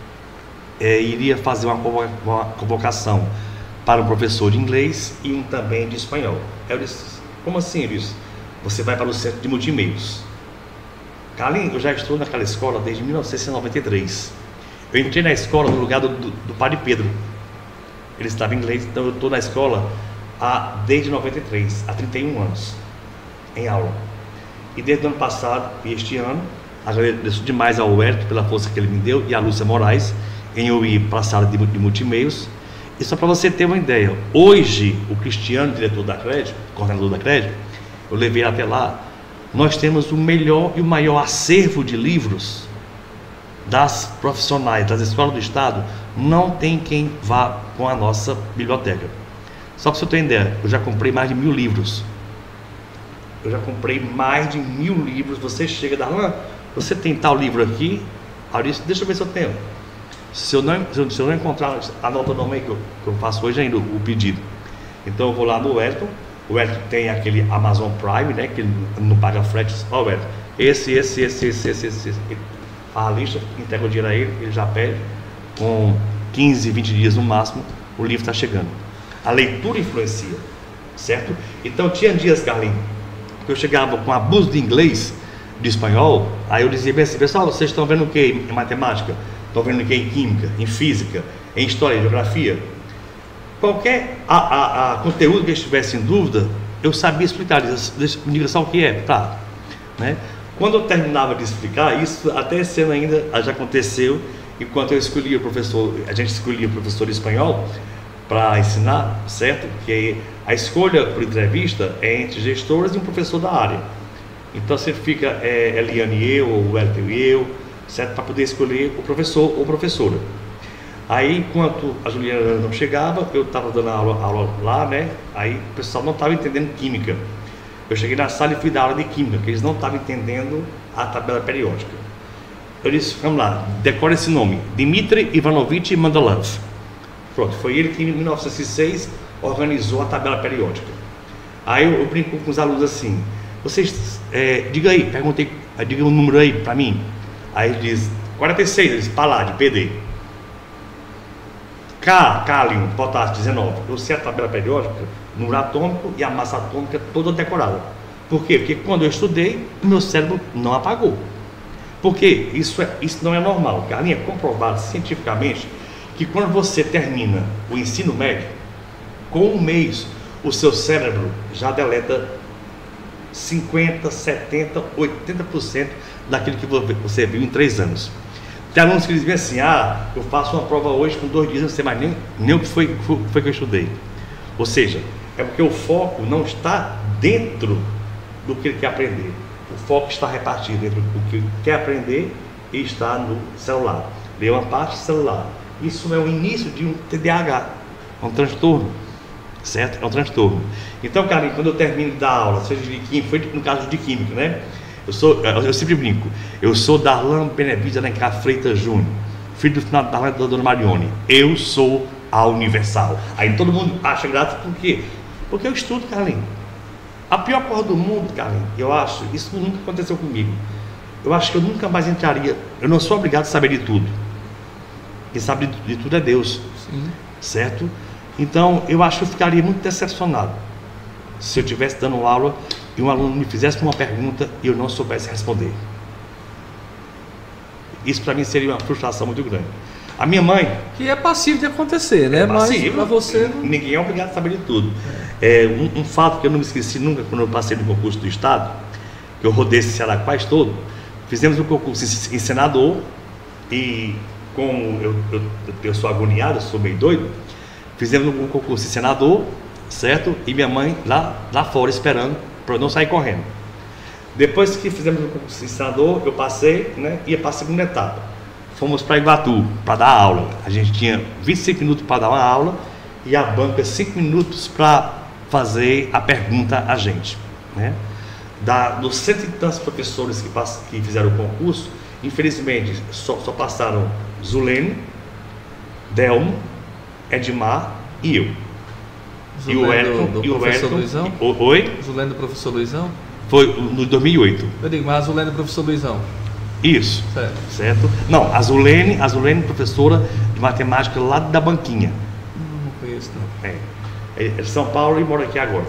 iria fazer uma convocação para um professor de inglês e um também de espanhol. Eu disse, como assim? Ele disse, você vai para o centro de multimeios. Carlinhos, eu já estou naquela escola desde 1993. Eu entrei na escola no lugar do Padre Pedro. Ele estava em inglês, então eu estou na escola desde 93, há 31 anos, em aula. E desde o ano passado e este ano, agradeço demais ao Huerto pela força que ele me deu e à Lúcia Moraes, em eu ir para a sala de multimeios. E só para você ter uma ideia, hoje o Cristiano, diretor da Crédito, coordenador da Crédito, eu levei ele até lá, nós temos o melhor e o maior acervo de livros das profissionais, das escolas do estado, não tem quem vá com a nossa biblioteca. Só para você ter uma ideia, eu já comprei mais de 1000 livros. Eu já comprei mais de 1000 livros. Você chega, Darlan, você tem tal livro aqui? Deixa eu ver se eu tenho. Se eu não encontrar, anota o nome aí que eu faço hoje ainda o pedido. Então eu vou lá no Wellington. O Wellington tem aquele Amazon Prime, né? Que ele não paga frete. Ó, o Wellington, esse. A lista, entrega o dinheiro a ele, ele já pede com 15, 20 dias no máximo, o livro está chegando. A leitura influencia, certo? Então tinha dias, Carlinhos, que eu chegava com abuso de inglês, de espanhol, aí eu dizia bem assim, pessoal, vocês estão vendo o que em matemática? Estão vendo o que em química, em física, em história e geografia? Qualquer conteúdo que eu estivesse em dúvida, eu sabia explicar, me diga só o que é, tá? Né? Quando eu terminava de explicar, isso até esse ano ainda já aconteceu, enquanto eu escolhia o professor, a gente escolhia o professor de espanhol para ensinar, certo? Que a escolha por entrevista é entre gestores e um professor da área. Então você fica Eliane e eu, ou Wellington e eu, certo? Para poder escolher o professor ou professora. Aí, enquanto a Juliana não chegava, eu estava dando aula lá, né? Aí o pessoal não estava entendendo química. Eu cheguei na sala e fui dar aula de química, porque eles não estavam entendendo a tabela periódica. Eu disse, vamos lá, decora esse nome, Dmitry Ivanovich Mandalov. Pronto, foi ele que em 1906 organizou a tabela periódica. Aí eu brinco com os alunos assim, vocês, diga aí, perguntei, diga um número aí para mim. Aí ele diz, 46, ele diz, Paládio, PD. Cálium, potássio, 19. Eu sei a tabela periódica, número atômico e a massa atômica toda decorada. Por quê? Porque quando eu estudei, o meu cérebro não apagou. Porque isso não é normal. Carlinhos, é comprovado cientificamente que quando você termina o ensino médio, com um mês, o seu cérebro já deleta 50, 70, 80% daquilo que você viu em 3 anos. Tem alunos que dizem assim, eu faço uma prova hoje com 2 dias, não sei mais nem o que foi que eu estudei. Ou seja, é porque o foco não está dentro do que ele quer aprender. O foco está repartido entre o que ele quer aprender e está no celular. Lê uma parte celular. Isso é o início de um TDAH, é um transtorno, certo? É um transtorno. Então, Carlinhos, quando eu termino da aula, seja de química, foi no caso de química, né? Eu sempre brinco, eu sou Darlan Benevides Alencar Freitas Júnior, filho do final da dona Marione. Eu sou a Universal. Aí todo mundo acha graça, por quê? Porque eu estudo, Carlinhos. A pior coisa do mundo, Carlinhos, eu acho, isso nunca aconteceu comigo. Eu acho que eu nunca mais entraria, eu não sou obrigado a saber de tudo. Quem sabe de tudo é Deus. Sim. Certo? Então, eu acho que eu ficaria muito decepcionado se eu estivesse dando aula e um aluno me fizesse uma pergunta e eu não soubesse responder. Isso para mim seria uma frustração muito grande. A minha mãe... Que é passivo de acontecer, né? Mas para você... Ninguém é obrigado a saber de tudo. Um fato que eu não me esqueci nunca quando eu passei no concurso do Estado, que eu rodei esse Ceará quase todo, fizemos um concurso em senador e como eu sou agoniado, sou meio doido, fizemos um concurso em senador, certo? E minha mãe lá fora esperando para eu não sair correndo. Depois que fizemos o concurso de senador, eu passei, né, ia para a segunda etapa. Fomos para Iguatu para dar aula. A gente tinha 25 minutos para dar uma aula e a banca 5 minutos para fazer a pergunta a gente, né? Dos 100 e tantos professores que fizeram o concurso, infelizmente só passaram Zulene, Delmo, Edmar e eu. Zulene e o Wellington. Do professor Luizão? Oi? Zulene do professor Luizão? Foi no 2008. Eu digo, mas a Zulene do professor Luizão. Isso. Certo? Não, a Zulene, professora de matemática lá da banquinha. Não conheço, não. É de São Paulo e mora aqui agora.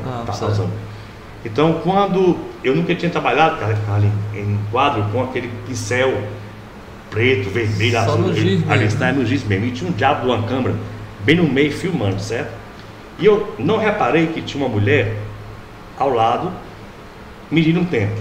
Então, quando eu nunca tinha trabalhado, Carlinhos, em quadro com aquele pincel preto, vermelho, só azul, no giz ali está no giz mesmo. E tinha um diabo de uma câmera bem no meio filmando, certo? E eu não reparei que tinha uma mulher ao lado medindo um tempo.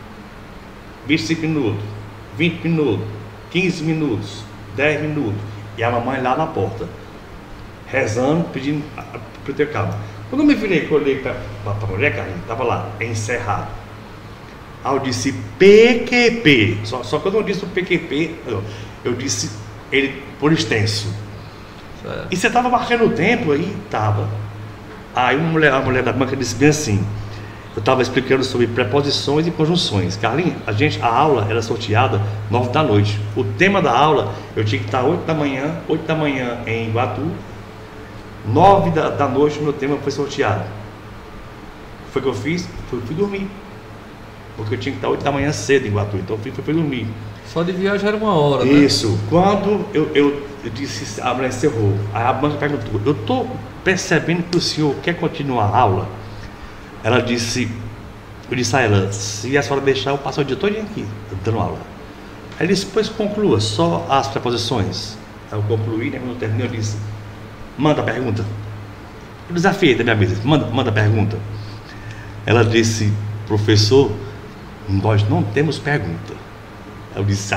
25 minutos, 20 minutos, 15 minutos, 10 minutos. E a mamãe lá na porta, rezando, pedindo para ter calma. Quando eu me virei, que eu olhei para a mulher, Carlinhos, estava lá, encerrado. Aí eu disse PQP. Só que eu não disse o PQP, eu disse ele por extenso. Certo. E você estava marcando o tempo? Aí estava. Aí a mulher da banca disse bem assim, eu estava explicando sobre preposições e conjunções. Carlinhos, a aula era sorteada 9 da noite. O tema da aula, eu tinha que estar 8 da manhã em Iguatu, 9 da noite o meu tema foi sorteado. Foi o que eu fiz? Fui dormir. Porque eu tinha que estar 8 da manhã cedo em Iguatu, então fui dormir. Só de viagem era 1 hora, né? Isso. Quando eu disse, a mulher encerrou, aí a banca perguntou, eu estou percebendo que o senhor quer continuar a aula? Ela disse, eu disse a ela, se a senhora deixar, eu passo o dia todo aqui, dando aula. Aí ele disse, pois conclua, só as preposições. Aí eu concluí, né, quando eu terminei, eu disse, manda a pergunta. Eu desafiei da minha mesa, manda a pergunta. Ela disse, professor, nós não temos pergunta. Eu disse,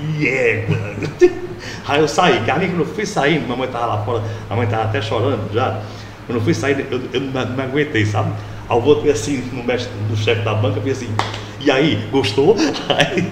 Aí eu saí, Carlinhos, quando eu fui sair, mamãe estava lá fora, a mãe estava até chorando já. Quando eu fui sair, eu não aguentei, sabe? Aí eu voltei assim no chefe da banca, vi assim, e aí, gostou? Aí,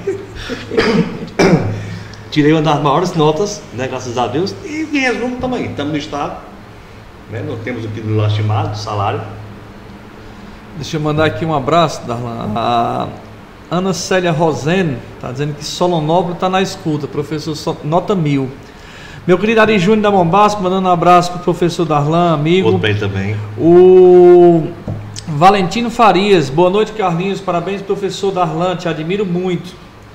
tirei uma das maiores notas, né, graças a Deus, e em resumo também, estamos no estado, né, não temos o que nos lastimar do salário. Deixa eu mandar aqui um abraço, Darlan. A Ana Célia Rosene está dizendo que Solonópolis está na escuta, professor, nota 1000. Meu querido Ari Júnior da Mombasco, mandando um abraço para o professor Darlan, amigo. Outro bem também. O Valentino Farias, boa noite, Carlinhos, parabéns, professor Darlan, te admiro muito.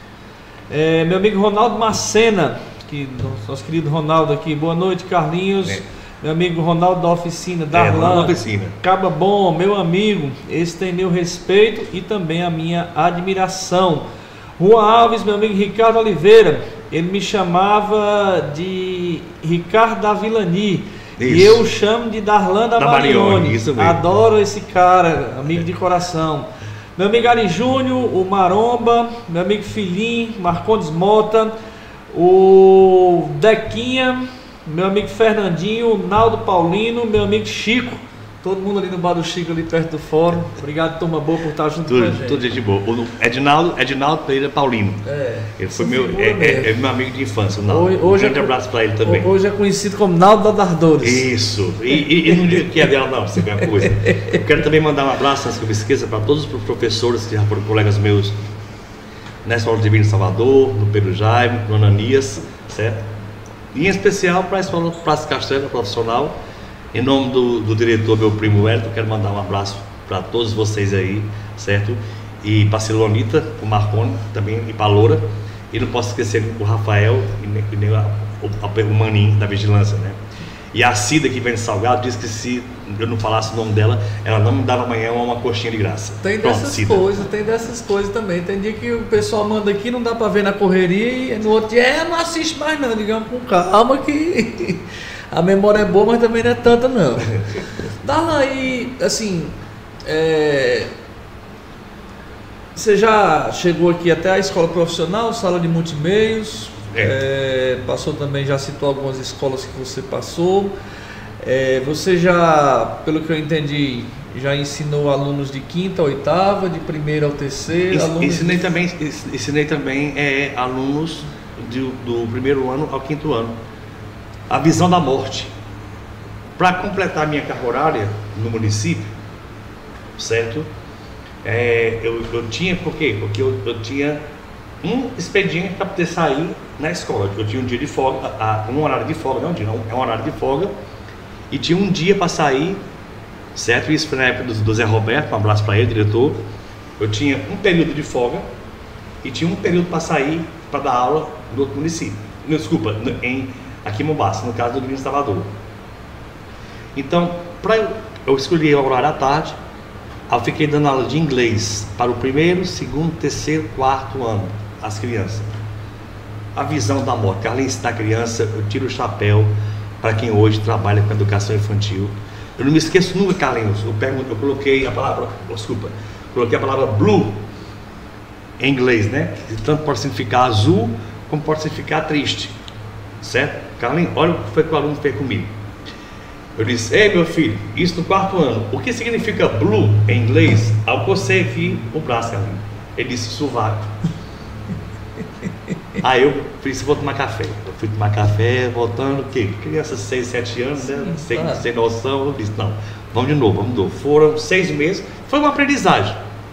Meu amigo Ronaldo Macena, nosso querido Ronaldo aqui, boa noite, Carlinhos. Meu amigo Ronaldo da Oficina, Darlan, Caba bom, meu amigo, esse tem meu respeito e também a minha admiração. Juan Alves, meu amigo Ricardo Oliveira, ele me chamava de Ricardo da Vilani, e eu chamo de Darlan da Marione. Isso mesmo. Adoro esse cara, amigo de coração. Meu amigo Ari Júnior, o Maromba, meu amigo Filim, Marcondes Mota, o Dequinha, meu amigo Fernandinho, o Naldo Paulino, meu amigo Chico, todo mundo ali no bar do Chico, ali perto do fórum. Obrigado, turma boa, por estar junto com a gente. Tudo gente boa. O Edinaldo Pereira Paulino. Ele foi meu amigo de infância. Um grande abraço para ele também. Hoje é conhecido como Naldo da Dardores. Isso. E não digo que é dela, não, você vê a coisa. Eu quero também mandar um abraço, antes que eu me esqueça, para todos os professores que já foram colegas meus na Escola Divina de Salvador, no Pedro Jaime, no Ananias, certo? E em especial para a Escola Praça Castelo Profissional, em nome do diretor, meu primo Wellington, quero mandar um abraço para todos vocês aí, certo? E para a Silonita, o Marconi também, e para a Loura. E não posso esquecer o Rafael e nem o Maninho da Vigilância, né? E a Cida, que vem de Salgado, disse que se eu não falasse o nome dela, ela não me dava amanhã uma coxinha de graça. Tem dessas coisas também. Tem dia que o pessoal manda aqui, não dá pra ver na correria, e no outro dia, não assiste mais não, digamos com calma que a memória é boa, mas também não é tanta não. Darlan, aí, assim, você já chegou aqui até a escola profissional, sala de multimeios, passou também, já citou algumas escolas que você passou. Você já, pelo que eu entendi, já ensinou alunos de 5ª a 8ª, de 1º ao 3º? Ensinei também alunos do 1º ano ao 5º ano. A visão da morte. Para completar minha carga horária no município, certo? Eu tinha, por quê? Porque eu tinha um expediente para poder sair na escola. Eu tinha um dia de folga, um horário de folga, não é um horário de folga, e tinha um dia para sair, certo? Isso foi na época do Zé Roberto, um abraço para ele, diretor. Eu tinha um período de folga e tinha um período para sair para dar aula no outro município. Não, desculpa, aqui em Mombasa, no caso do Divino de Salvador. Então, eu escolhi o horário à tarde. Eu fiquei dando aula de inglês para o 1º, 2º, 3º, 4º ano, as crianças. A visão da morte. Carlinhos, da criança, eu tiro o chapéu para quem hoje trabalha com educação infantil. Eu não me esqueço nunca, Carlinhos. Eu coloquei a palavra blue em inglês, né? Que tanto pode significar azul, como pode significar triste, certo? Carlinhos, olha o que foi que o aluno fez comigo. Eu disse, ei meu filho, isso no 4º ano, o que significa blue em inglês? Aí eu cocei aqui o braço, Carlinhos. Ele disse, sovaco. Aí eu disse, vou tomar café. Eu fui tomar café, voltando, o quê? Criança de 6, 7 anos, né? Sem noção. Eu disse, não, vamos de novo. Foram 6 meses, foi uma aprendizagem.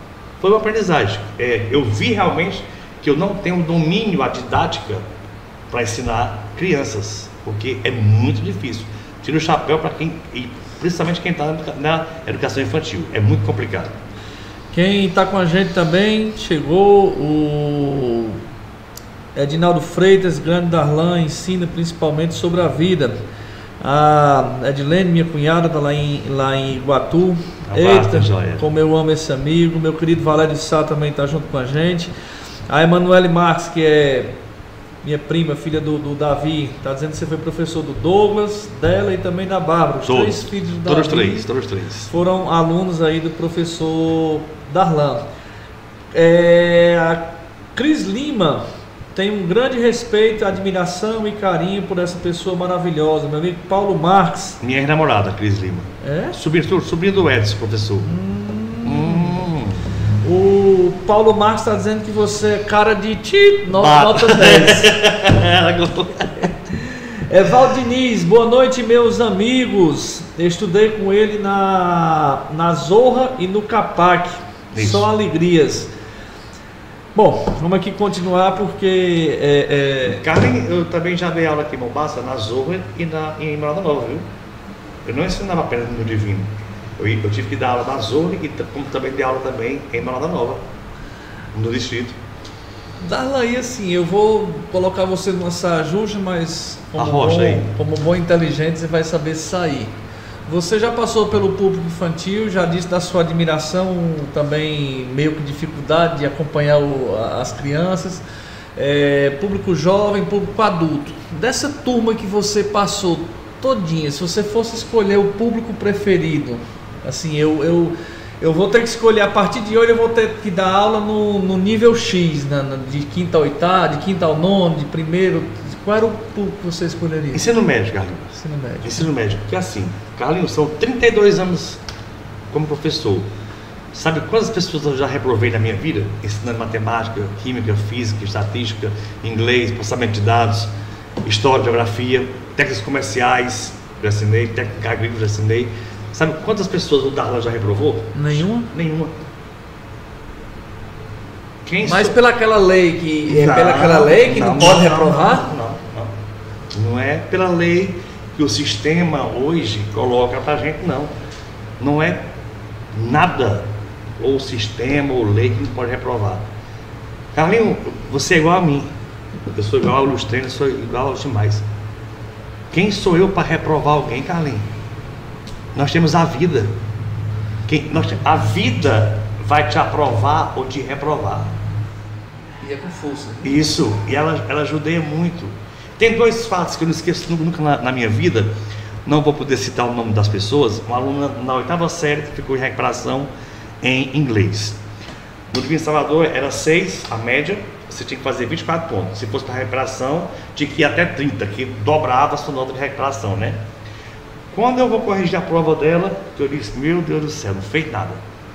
Eu vi realmente que eu não tenho domínio à didática para ensinar crianças, porque é muito difícil. Tiro o chapéu para quem, e principalmente quem está na educação infantil, é muito complicado. Quem está com a gente também, chegou o Edinaldo Freitas, grande Darlan, ensina principalmente sobre a vida. A Edilene, minha cunhada, está lá em Iguatu. Eita, como eu amo esse amigo. Meu querido Valério Sá também está junto com a gente. A Emanuele Marques, que é minha prima, filha do Davi, está dizendo que você foi professor do Douglas, dela e também da Bárbara. Os três filhos do Davi. Todos três. Foram alunos aí do professor Darlan. A Cris Lima tem um grande respeito, admiração e carinho por essa pessoa maravilhosa. Meu amigo Paulo Marques. Minha ex-namorada, Cris Lima. É? Sobrinho do Edson, professor. O Paulo Marques está dizendo que você é cara de nota 10. Val Diniz, boa noite, meus amigos. Eu estudei com ele na Zorra e no Capac. Isso. Só alegrias. Bom, vamos aqui continuar porque... Carmen, eu também já dei aula aqui em Mombasa, na Zorra e em Morada Nova, viu? Eu não ensinava apenas no Divino. Eu tive que dar aula na Zorra e como também dei aula também em Morada Nova, no distrito. Darlan, assim, eu vou colocar você numa saia justa, mas como bom inteligente você vai saber sair. Você já passou pelo público infantil, já disse da sua admiração, também meio que dificuldade de acompanhar as crianças, público jovem, público adulto. Dessa turma que você passou todinha, se você fosse escolher o público preferido, assim, eu vou ter que escolher, a partir de hoje eu vou ter que dar aula no nível X, de quinta a oitava, de quinta ao nono, de primeiro. Qual era o público que você escolheria? Ensino médio, Carlinhos. Ensino médio. Porque assim, Carlinhos, são 32 anos como professor. Sabe quantas pessoas eu já reprovei na minha vida? Ensinando matemática, química, física, estatística, inglês, processamento de dados, história, geografia, técnicas comerciais, já assinei, técnica agrícola, já assinei. Sabe quantas pessoas o Darlan já reprovou? Nenhuma? Nenhuma. Mas pelaquela lei que não pode reprovar? Não é pela lei que o sistema hoje coloca pra gente, não. Não é nada, ou sistema, ou lei que não pode reprovar. Carlinhos, você é igual a mim. Eu sou igual ao Lustreno, sou igual aos demais. Quem sou eu para reprovar alguém, Carlinhos? Nós temos a vida. A vida vai te aprovar ou te reprovar. E é com força. Isso, e ela judeia muito. Tem dois fatos que eu não esqueço nunca na minha vida. Não vou poder citar o nome das pessoas. Uma aluna na 8ª série que ficou em recuperação em inglês. No Divino Salvador era 6, a média. Você tinha que fazer 24 pontos. Se fosse para recuperação, tinha que ir até 30, que dobrava a sua nota de recuperação, né? Quando eu vou corrigir a prova dela, eu disse, meu Deus do céu, não fez nada.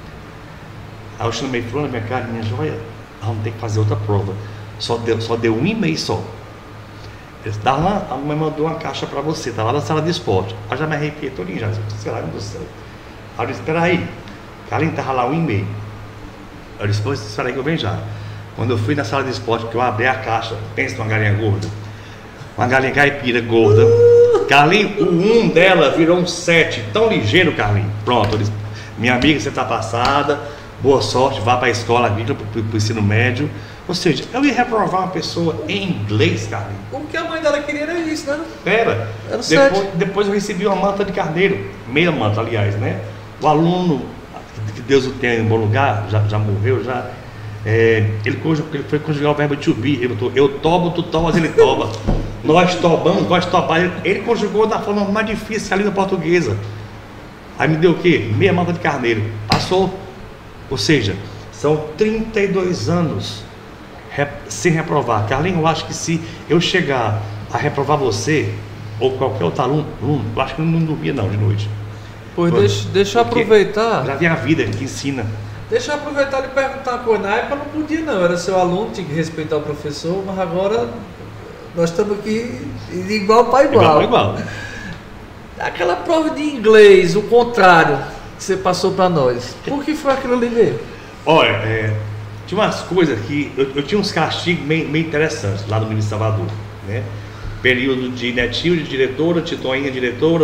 Aí eu chamei na minha cara, minha joia, vamos ter que fazer outra prova. Só deu um e-mail só. Darlan, a mãe mandou uma caixa para você, tá lá na sala de esporte. Aí já me arrepiei todinho, já, sei lá, meu Deus do céu. Aí eu disse, espera aí, Carlinhos, tava lá um e-mail. Eu disse, pois, espera aí que eu venho já. Quando eu fui na sala de esporte, que eu abri a caixa, pensa numa galinha gorda. Uma galinha caipira gorda. Carlinhos, o 1 dela virou um 7, tão ligeiro, Carlinhos. Pronto, eu disse, minha amiga, você tá passada, boa sorte, vá para a escola agrícola, para o ensino médio. Ou seja, eu ia reprovar uma pessoa em inglês, Carlinhos. O que a mãe dela queria era isso, né? Era depois eu recebi uma manta de carneiro, meia manta, aliás, né? O aluno, que Deus o tenha em bom lugar, já morreu, já. Ele foi conjugar o verbo to be. Ele botou, eu tobo, tu tobas, ele toba. Nós tobamos, nós tobar. Ele conjugou da forma mais difícil que a língua portuguesa. Aí me deu o quê? Meia manta de carneiro. Passou. Ou seja, são 32 anos sem reprovar. Carlinhos, eu acho que se eu chegar a reprovar você ou qualquer outro aluno, eu acho que eu não dormia não de noite. Pois deixa eu aproveitar. Já tem a vida que ensina. Deixa eu aproveitar e perguntar uma coisa. Na época não podia não, era seu aluno, tinha que respeitar o professor, mas agora nós estamos aqui igual para igual. Aquela prova de inglês, o contrário, que você passou para nós, por que foi aquilo ali mesmo? Olha, tinha umas coisas que, eu tinha uns castigos meio interessantes lá no Divino Salvador, né? Período de Netilde, diretora, Titoinha, diretora,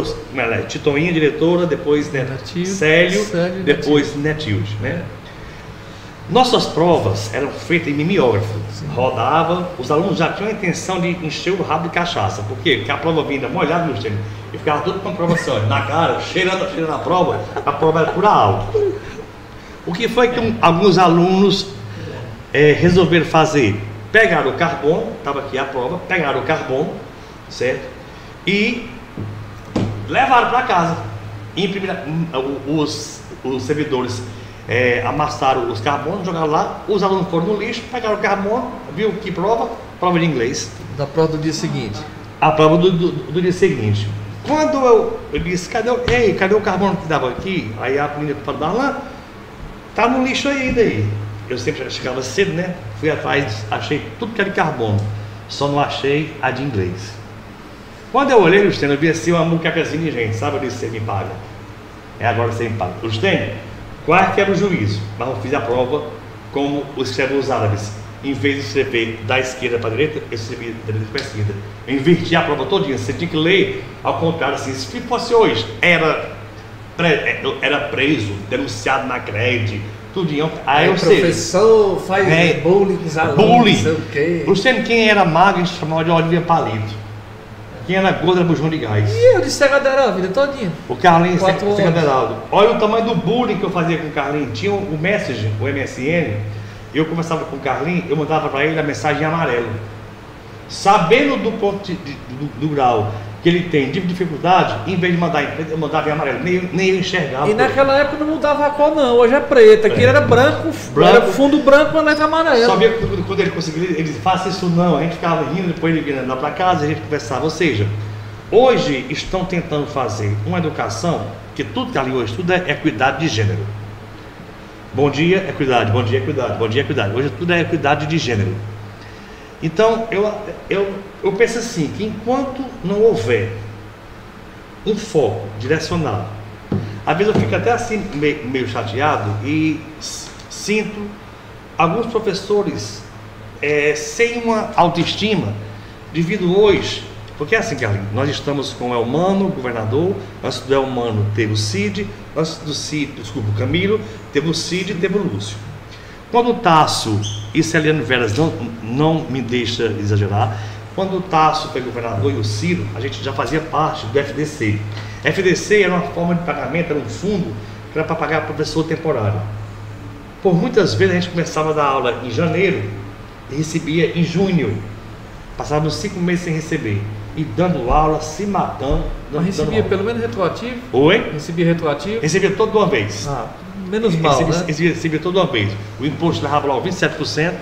depois Célio, depois Netilde, né? Nossas provas eram feitas em mimeógrafo. Rodava, os alunos já tinham a intenção de encher o rabo de cachaça. Por quê? Porque a prova vinda molhada no gênero. E ficava tudo com a prova assim, na cara, cheirando a prova era pura álcool. O que foi que alguns alunos resolveram fazer? Pegaram o carbono, estava aqui a prova, pegaram o carbono, certo? E levaram para casa. Os servidores amassaram os carbonos, jogaram lá, os alunos foram no lixo, pegaram o carbono, viu que prova? Prova de inglês. Da prova do dia seguinte. A prova do dia seguinte. Quando eu disse, cadê o carbono que estava aqui? Aí a menina falou, Darlan, tá no lixo ainda aí. Eu sempre chegava cedo, né? Fui atrás, achei tudo que era de carbono, só não achei a de inglês. Quando eu olhei, Lustênio, eu vi assim uma muquecazinha de gente, sabe? Eu disse, você me paga. Agora você me paga. Lustênio, quase que era o juízo, mas eu fiz a prova como os escrevem árabes. Em vez de escrever da esquerda para a direita, eu escrevi da direita para a esquerda. Eu inverti a prova todinha. Você tinha que ler ao contrário, assim. Se fosse hoje, era preso, denunciado na CRED, tudinho. Aí o professor faz bullying com os alunos, bullying. Não sei o quê. Você, quem era magro, a gente chamava de Olivia Palito. Quem era gordo era bujão de gás. E eu de Segaderal a vida todinha. O Carlinhos Segaderal. Olha o tamanho do bullying que eu fazia com o Carlinhos. Tinha o Message, o MSN. Eu conversava com o Carlinhos, eu mandava para ele a mensagem em amarelo. Sabendo do ponto do grau que ele tem de dificuldade, em vez de mandar em preto, eu mandava em amarelo. Nem eu enxergava. E naquela época não mudava a cor não, hoje é preta. Aqui era branco, era fundo branco com a letra amarela. Só via que quando ele conseguia, ele dizia, faça isso não. A gente ficava rindo, depois ele vinha lá para casa, a gente conversava. Ou seja, hoje estão tentando fazer uma educação, que tudo que ali hoje, tudo é equidade de gênero. Bom dia, equidade, bom dia, equidade, bom dia, equidade. Hoje tudo é equidade de gênero. Então, eu penso assim, que enquanto não houver um foco direcionado, às vezes eu fico até assim meio chateado e sinto alguns professores sem uma autoestima devido hoje, porque é assim, Carlinhos, nós estamos com o Elmano, governador, antes do Elmano teve o Cid, antes do Cid, desculpa, o Camilo, teve o Cid e teve o Lúcio. Quando o Tasso e Celiano Veras não me deixa exagerar, quando o Tasso foi governador e o Ciro, a gente já fazia parte do FDC. FDC era uma forma de pagamento, era um fundo que era para pagar professor temporário. Por muitas vezes a gente começava a dar aula em janeiro e recebia em junho. Passávamos 5 meses sem receber. E dando aula, se matando. Mas recebia pelo menos retroativo? Oi? Recebia retroativo? Recebia toda uma vez. Menos mal, né? Recebia toda uma vez. O imposto levava lá 27%.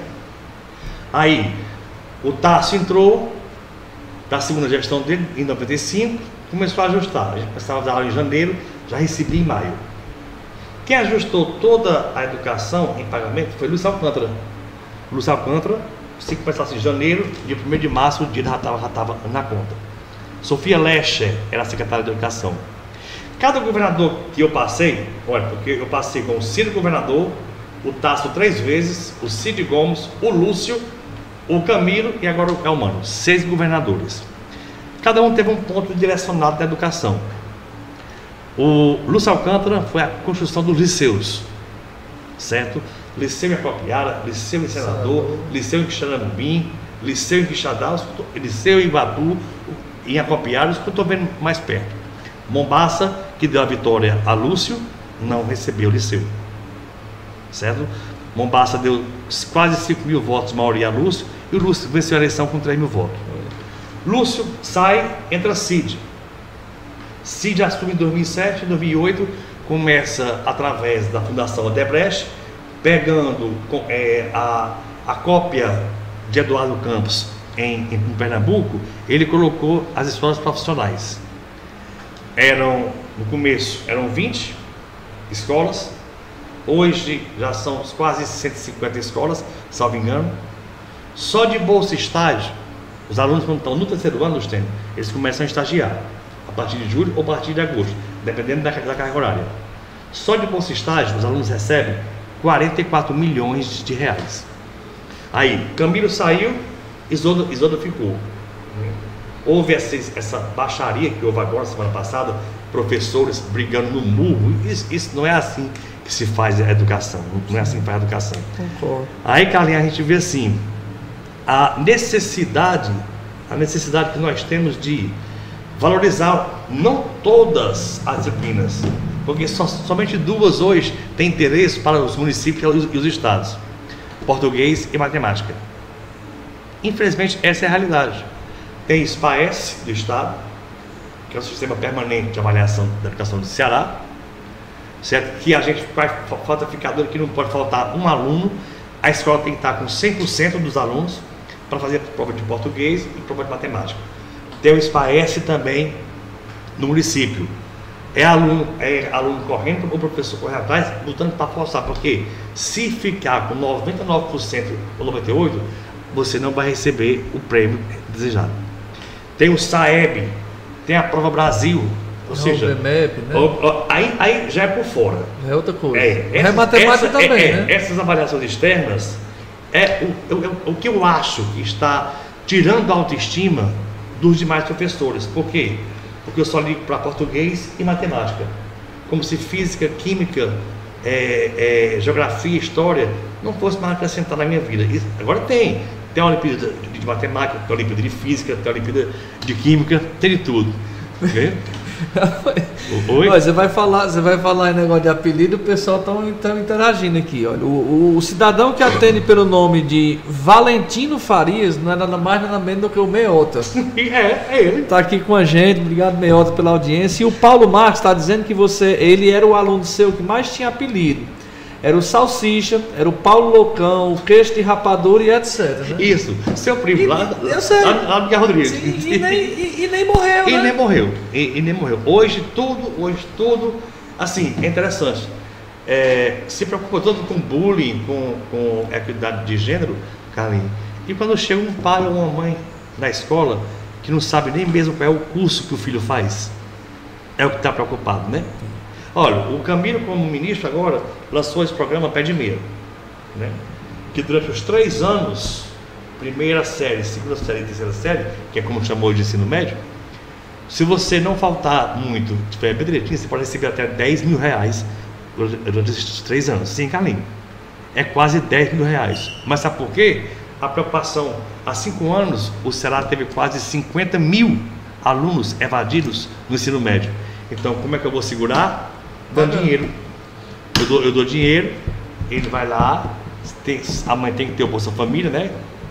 Aí, o Tasso entrou, da segunda gestão dele, em 95, começou a ajustar. A gente começava a dar aula em janeiro, já recebia em maio. Quem ajustou toda a educação em pagamento foi Lúcio Alcântara. Lúcio Alcântara, se começasse em janeiro, dia 1º de março, o dia já estava na conta. Sofia Lecher era a secretária de Educação. Cada governador que eu passei, olha, porque eu passei com o Ciro governador, o Tasso 3 vezes, o Cid Gomes, o Lúcio, o Camilo e agora o Elmano, 6 governadores. Cada um teve um ponto direcionado da educação. O Lúcio Alcântara foi a construção dos liceus, certo? Liceu em Acopiara, Liceu em Senador, Liceu em Quixaramubim, Liceu em Quixadá, Liceu em Iguatu, em Acopiara, os que eu estou vendo mais perto. Mombaça, que deu a vitória a Lúcio, não recebeu o Liceu, certo? Mombaça deu quase 5 mil votos, maioria a Lúcio, e o Lúcio venceu a eleição com 3 mil votos. Lúcio sai, entra Cid. Cid assume em 2007, em 2008, começa através da Fundação Odebrecht, pegando a cópia de Eduardo Campos em Pernambuco, ele colocou as escolas profissionais. No começo eram 20 escolas, hoje já são quase 150 escolas, salvo engano. Só de bolsa estágio, os alunos quando estão no 3º ano, eles começam a estagiar, a partir de julho ou a partir de agosto, dependendo da carga horária. Só de bolsa estágio, os alunos recebem 44 milhões de reais. Aí, Camilo saiu, Isolda ficou. houve essa baixaria que houve agora, semana passada, professores brigando no murro. Isso não é assim que se faz a educação, não é assim que faz a educação. Concordo. Aí, Carlinhos, a gente vê assim, a necessidade que nós temos de valorizar não todas as disciplinas, porque somente duas hoje têm interesse para os municípios e os estados: português e matemática. Infelizmente, essa é a realidade. Tem SPAES do estado, que é o Sistema Permanente de Avaliação da Educação do Ceará, certo? Que a gente faz falsificador, que não pode faltar um aluno. A escola tem que estar com 100% dos alunos para fazer prova de português e prova de matemática. Tem o SPAES também no município. É aluno correndo, o professor corre atrás, lutando para forçar, porque se ficar com 99% ou 98%, você não vai receber o prêmio desejado. Tem o SAEB, tem a Prova Brasil, ou seja, o BMEP, né? aí já é por fora. É outra coisa. Essas, matemática também, né? Essas avaliações externas é o que eu acho que está tirando a autoestima dos demais professores. Por quê? Porque eu só ligo para português e matemática, como se física, química, geografia, história não fosse mais acrescentar na minha vida. Agora tem a Olimpíada de Matemática, tem a Olimpíada de Física, tem a Olimpíada de Química, tem de tudo. Okay? Oi? Você vai falar em negócio de apelido, o pessoal está interagindo aqui. Olha, o cidadão que atende pelo nome de Valentino Farias não é nada mais nada menos do que o Meota. É ele. Está aqui com a gente, obrigado Meota pela audiência. E o Paulo Marques está dizendo que ele era o aluno seu que mais tinha apelido. Era o Salsicha, era o Paulo Loucão, o Queixo de Rapadura e etc. Né? Isso, seu primo lá do Guerra Rodrigues. E nem morreu, e né? Nem morreu. Hoje tudo, assim, é interessante. Se preocupa todo com bullying, com equidade de gênero, Carlinhos. E quando chega um pai ou uma mãe na escola que não sabe nem mesmo qual é o curso que o filho faz, é o que está preocupado, né? Olha, o Camilo, como ministro agora, lançou esse programa Pé de Meia, né? Que durante os 3 anos, primeira série, segunda série e terceira série, que é como chamou de ensino médio, se você não faltar muito, tiver bem direitinho, você pode receber até 10 mil reais durante esses 3 anos. Sim, Carlinhos, é quase 10 mil reais. Mas sabe por quê? A preocupação, há 5 anos, o Ceará teve quase 50 mil alunos evadidos no ensino médio. Então, como é que eu vou segurar? Dando dinheiro. Eu dou dinheiro, ele vai lá, a mãe tem que ter o Bolsa Família, né?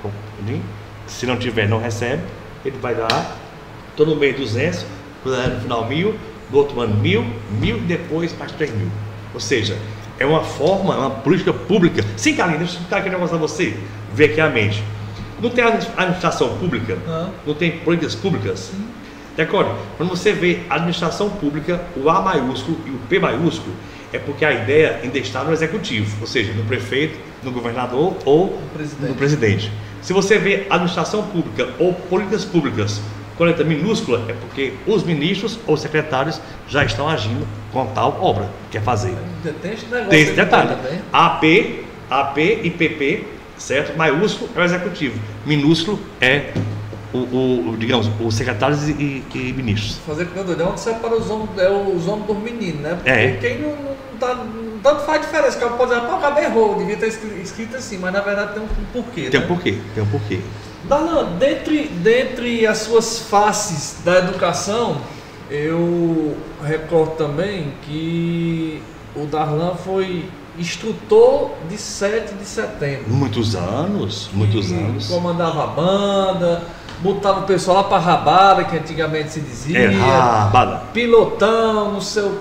Se não tiver, não recebe. Ele vai lá, todo mês 200, no final 1.000, no outro ano 1.000 e depois mais 3 mil. Ou seja, é uma forma, é uma política pública. Sim, Carlinhos, deixa eu explicar aqui um negócio a você, ver aqui a mente. Não tem administração pública, não tem políticas públicas. Decorde, quando você vê administração pública, o A maiúsculo e o P maiúsculo, é porque a ideia ainda está no executivo, ou seja, no prefeito, no governador ou no presidente. Se você vê administração pública ou políticas públicas com letra minúscula, é porque os ministros ou secretários já estão agindo com tal obra que quer fazer. Tem esse detalhe. AP e PP, certo? Maiúsculo é o executivo, minúsculo é digamos, os secretários e ministros. Fazer que doido, é onde separa os homens dos meninos, né? Porque quem não tá, tanto faz diferença, que pode dizer, pô, o cara errou, devia ter escrito assim, mas na verdade tem um porquê. Tem um porquê. Darlan, dentre as suas faces da educação, eu recordo também que o Darlan foi instrutor de 7 de setembro. Muitos anos. Comandava a banda, botava o pessoal lá para rabada, que antigamente se dizia. Rabada. Pilotão, não sei o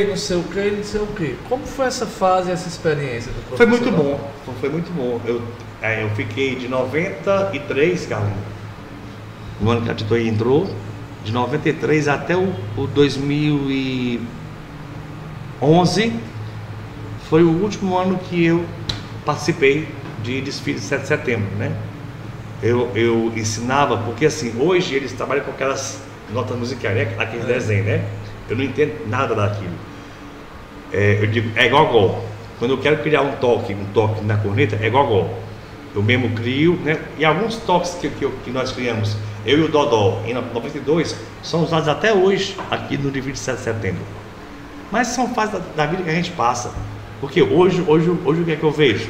que. Como foi essa fase, essa experiência do professor? Foi muito bom. Eu fiquei de 93, Carlinhos, no ano que a Titoia entrou, de 93 até o 2011, foi o último ano que eu participei de desfile de 7 de setembro, né? Eu ensinava, porque assim, hoje eles trabalham com aquelas notas musicais, né? Aqueles desenhos, né? Eu não entendo nada daquilo. Eu digo, é gogó. Quando eu quero criar um toque na corneta, é gogó. Eu mesmo crio, né? E alguns toques que nós criamos eu e o Dodó, em 92, são usados até hoje aqui no dia 27 de setembro. Mas são fases da vida que a gente passa. Porque hoje o que é que eu vejo?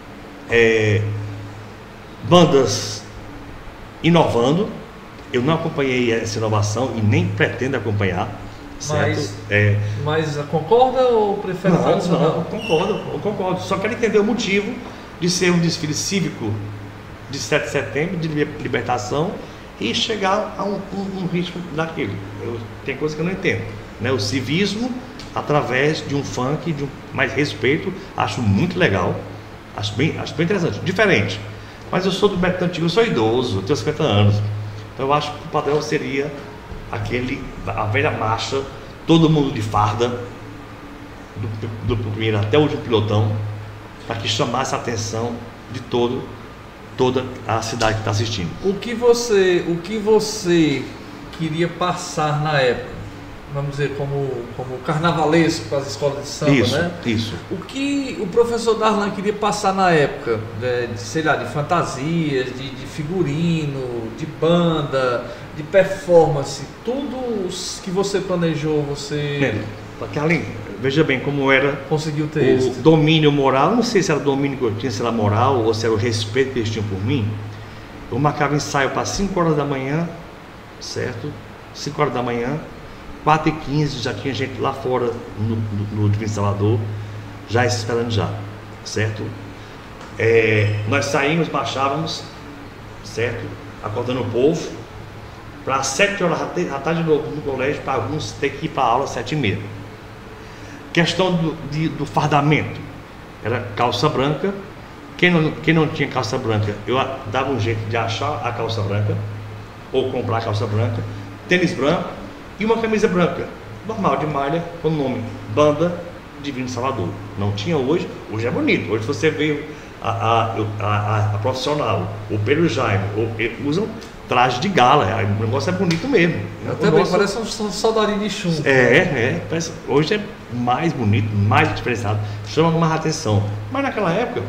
Bandas inovando. Eu não acompanhei essa inovação e nem pretendo acompanhar. Certo? Mas concorda ou prefere Não, eu concordo. Só quero entender o motivo de ser um desfile cívico de 7 de setembro, de libertação, e chegar a um ritmo daquele. Tem coisa que eu não entendo, né? O civismo através de um funk, de mais respeito, acho muito legal, acho bem interessante, diferente. Mas eu sou do método antigo, eu sou idoso, eu tenho 50 anos, então eu acho que o padrão seria a velha marcha, todo mundo de farda, do primeiro até o último pilotão, para que chamasse a atenção de toda a cidade que está assistindo. O que você queria passar na época, vamos dizer, como carnavalesco para as escolas de samba, né? Isso. O que o professor Darlan queria passar na época, de fantasias, de figurino, de banda, de performance, tudo que você planejou, Carlinhos, veja bem como era conseguiu ter o domínio moral. Não sei se era o domínio que eu tinha, se era moral ou se era o respeito que eles tinham por mim. Eu marcava ensaio para 5 horas da manhã, certo? 5 horas da manhã, 4h15 já tinha gente lá fora no Divino Salvador, já esperando já, certo? Nós saímos, marchávamos, certo? Acordando o povo, para 7 horas da tarde de novo no colégio, para alguns ter que ir para a aula às 7h30. Questão do fardamento, era calça branca. Quem não tinha calça branca, eu dava um jeito de achar a calça branca, ou comprar a calça branca, tênis branco e uma camisa branca, normal, de malha, com o nome Banda Divino Salvador. Não tinha hoje é bonito. Hoje você vê a profissional, o Pedro Jaime, usam traje de gala, o negócio é bonito mesmo. Parece um soldadinho de chumbo. Hoje é mais bonito, mais diferenciado, chama mais atenção. Mas naquela época,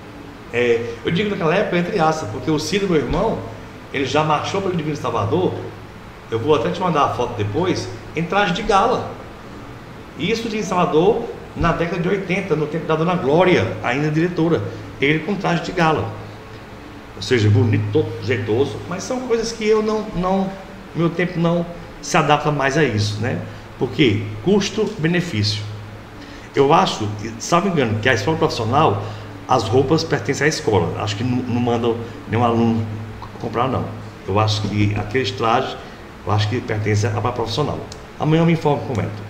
eu digo naquela época entre aspas, porque o Ciro, meu irmão, ele já marchou pelo Divino Salvador, eu vou até te mandar a foto depois, em traje de gala. Isso de Salvador na década de 80, no tempo da Dona Glória, ainda diretora, ele com traje de gala. Ou seja, bonito, todo jeitoso, mas são coisas que meu tempo não se adapta mais a isso, né? Porque custo-benefício. Eu acho, salvo engano, que a escola profissional, as roupas pertencem à escola. Acho que não mandam nenhum aluno comprar, não. Eu acho que aqueles trajes, eu acho que pertencem à profissional. Amanhã eu me informo e comento.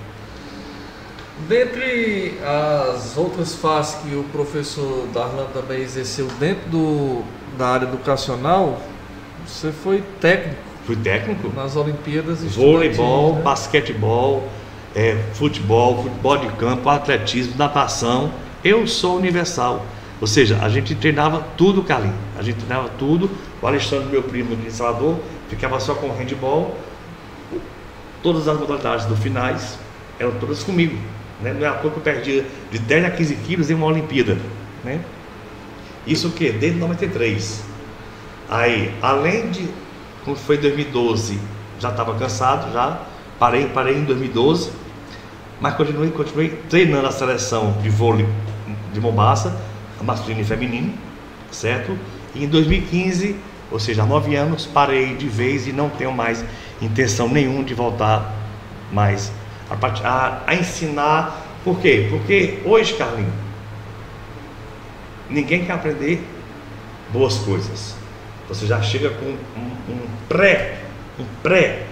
Dentre as outras fases que o professor Darlan também exerceu dentro da área educacional, você foi técnico. Fui técnico. Nas Olimpíadas Estudantis. Voleibol, né? Basquetebol, futebol de campo, atletismo, natação. Eu sou universal. Ou seja, a gente treinava tudo, Carlinhos. A gente treinava tudo. O Alexandre, meu primo de Salvador, ficava só com handball. Todas as modalidades do finais eram todas comigo. Né? Não é à toa que eu perdia de 10 a 15 quilos em uma Olimpíada. Né? Isso o quê? Desde 93. Aí, além de, quando foi em 2012, já estava cansado, já parei em 2012, mas continuei treinando a seleção de vôlei de Mombaça, masculino e feminino, certo? E em 2015, ou seja, há 9 anos, parei de vez e não tenho mais intenção nenhuma de voltar mais a ensinar. Por quê? Porque hoje, Carlinhos, ninguém quer aprender boas coisas. Você já chega com um pré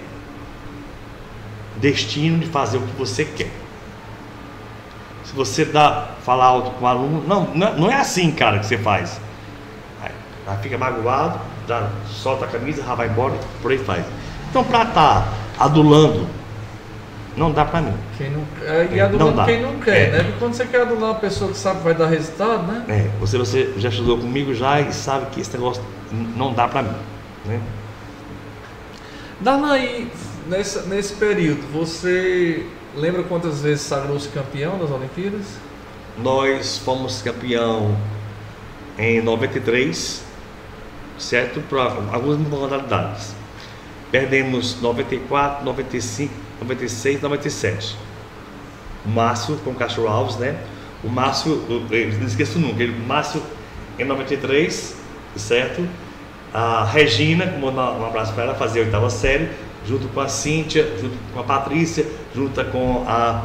destino de fazer o que você quer. Se você falar alto com o aluno, não é assim, cara, que você faz. Aí fica magoado, já solta a camisa, já vai embora, por aí faz. Então, para estar adulando, não dá para mim. Adulando quem não quer, né? Porque quando você quer adular uma pessoa que sabe que vai dar resultado, né? Você já estudou comigo já e sabe que esse negócio não dá para mim, né? Darlan, aí, nesse período, você lembra quantas vezes sagrou-se campeão das Olimpíadas? Nós fomos campeão em 93, certo? Para algumas modalidades. Perdemos 94, 95, 96, 97. O Márcio com o Castro Alves, né? O Márcio, eu não esqueço nunca, o Márcio em 93, certo? A Regina, um abraço para ela, fazia a 8ª série, junto com a Cíntia, junto com a Patrícia, junto com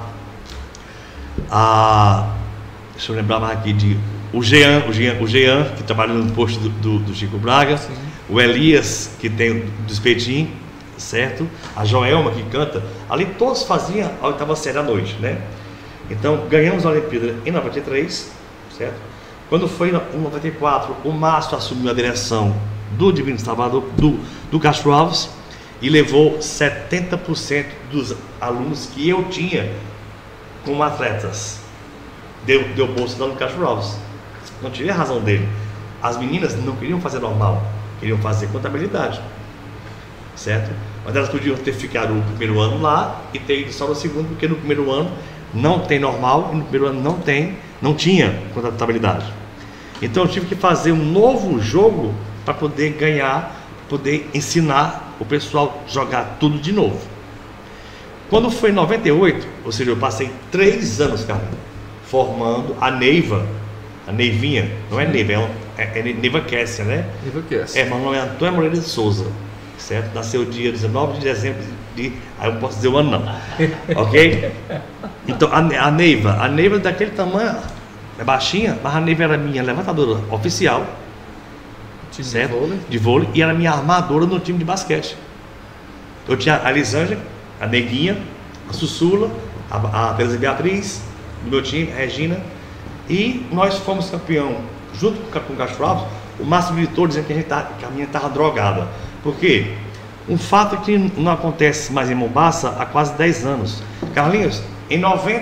deixa eu lembrar mais aqui o Jean, que trabalha no posto do Chico Braga. Sim. O Elias, que tem do Espetim, certo? A Joelma, que canta. Ali todos faziam a 8ª série à noite, né? Então, ganhamos a Olimpíada em 93, certo? Quando foi em 94, o Márcio assumiu a direção do Divino Salvador, do Castro Alves, e levou 70% dos alunos que eu tinha como atletas. Deu bolsa lá no Castro Alves. Não tive a razão dele. As meninas não queriam fazer normal, queriam fazer contabilidade, certo? Mas elas podiam ter ficado o primeiro ano lá e ter ido só no segundo, porque no primeiro ano não tem normal e no primeiro ano não tinha contabilidade. Então eu tive que fazer um novo jogo para poder ganhar, poder ensinar o pessoal a jogar tudo de novo. Quando foi em 98, ou seja, eu passei 3 anos, cara, formando a Neiva, a Neivinha, não é Neiva, é Neiva Kessia, né? Neiva Kessia. Mas o nome é Antônia Moreira de Souza, certo? Nasceu dia 19 de dezembro aí eu não posso dizer o ano não, ok? Então a Neiva daquele tamanho, é baixinha, mas a Neiva era minha levantadora oficial, certo? De vôlei, e era minha armadora no time de basquete. Eu tinha a Elisângela, a Neguinha, a Sussula, a Teresa Beatriz, no meu time, a Regina, e nós fomos campeão junto com o Castro Alves. O Márcio gritou dizendo que a minha estava drogada. Por quê? Um fato que não acontece mais em Mombaça há quase 10 anos. Carlinhos, em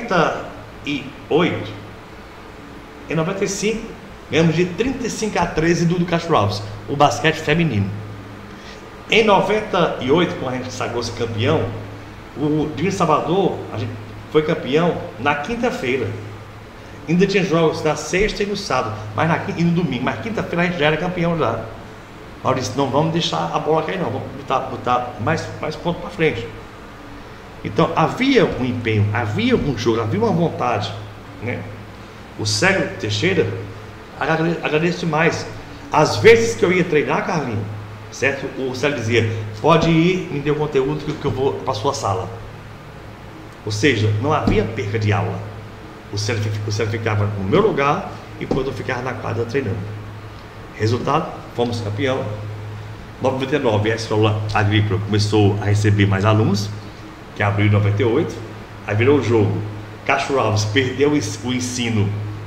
98, em 95, ganhamos de 35-13 do Castro Alves, o basquete feminino. Em 98, quando a gente sagrou-se campeão, o Divino Salvador, a gente foi campeão na quinta-feira. Ainda tinha jogos na sexta e no sábado, e no domingo, mas quinta-feira a gente já era campeão já. Maurício, não vamos deixar a bola cair não, vamos botar mais ponto para frente. Então havia um empenho, havia um jogo, havia uma vontade, né? O Célio Teixeira, agradeço demais. Às vezes que eu ia treinar, Carlinhos, certo? O Célio dizia, pode ir, me dê o conteúdo que eu vou para a sua sala. Ou seja, não havia perca de aula. O Célio ficava no meu lugar e quando eu ficava na quadra treinando. Resultado, fomos campeão. Em 99, a escola agrícola começou a receber mais alunos, que abriu em 98. Aí virou o jogo. Castro Alves perdeu o ensino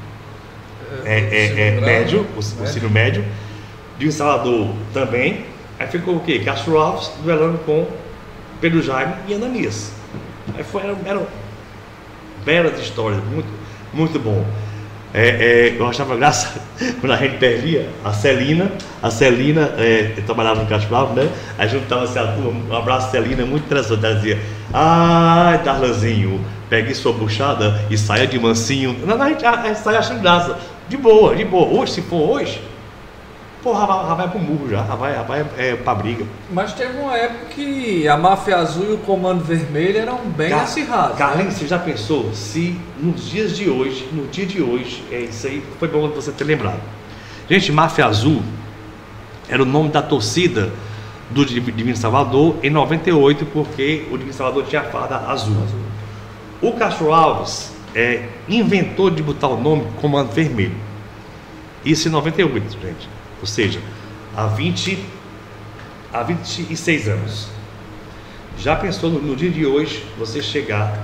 médio, o ensino médio. De Salvador também. Aí ficou o quê? Castro Alves duelando com Pedro Jaime e Ananias. Aí eram belas histórias, muito bom. Eu achava graça quando a gente perdia a Celina, trabalhava no Castro Alves, né? Aí juntava assim a turma, um abraço Celina, muito interessante. Ela dizia, ai, Darlanzinho, pegue sua buchada e saia de mansinho. A gente saia achando graça, de boa. Hoje, se for hoje, porra, vai pro murro já, vai pra briga. Mas teve uma época que a Máfia Azul e o Comando Vermelho eram bem acirrados. Carlinhos, né? Você já pensou se no dia de hoje, isso aí foi bom você ter lembrado. Gente, Máfia Azul era o nome da torcida do Divino Salvador em 98, porque o Divino Salvador tinha a farda azul. O Castro Alves inventou de botar o nome Comando Vermelho. Isso em 98, gente. Ou seja, há 26 anos. Já pensou no dia de hoje você chegar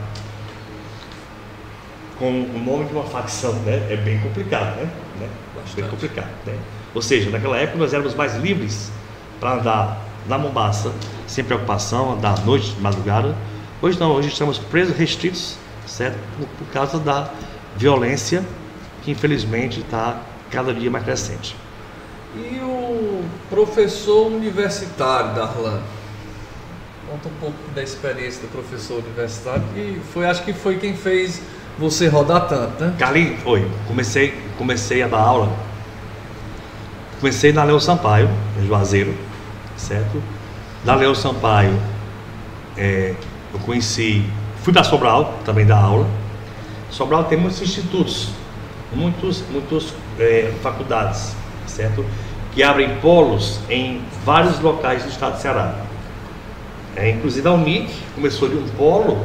com o nome de uma facção, né? É bem complicado, né? Bem complicado, né? Ou seja, naquela época nós éramos mais livres para andar na Mombaça sem preocupação, andar à noite, de madrugada. Hoje não, hoje estamos presos, restritos, certo? Por causa da violência que infelizmente está cada dia mais crescente. E o professor universitário, Darlan? Conta um pouco da experiência do professor universitário, que acho que foi quem fez você rodar tanto, né? Carlinhos, comecei a dar aula. Comecei na Leo Sampaio, em Juazeiro, certo? Da Leão Sampaio, eu conheci, fui para Sobral também dar aula. Sobral tem muitos institutos, muitas faculdades, certo? Que abrem polos em vários locais do estado do Ceará. Inclusive a Unic começou de um polo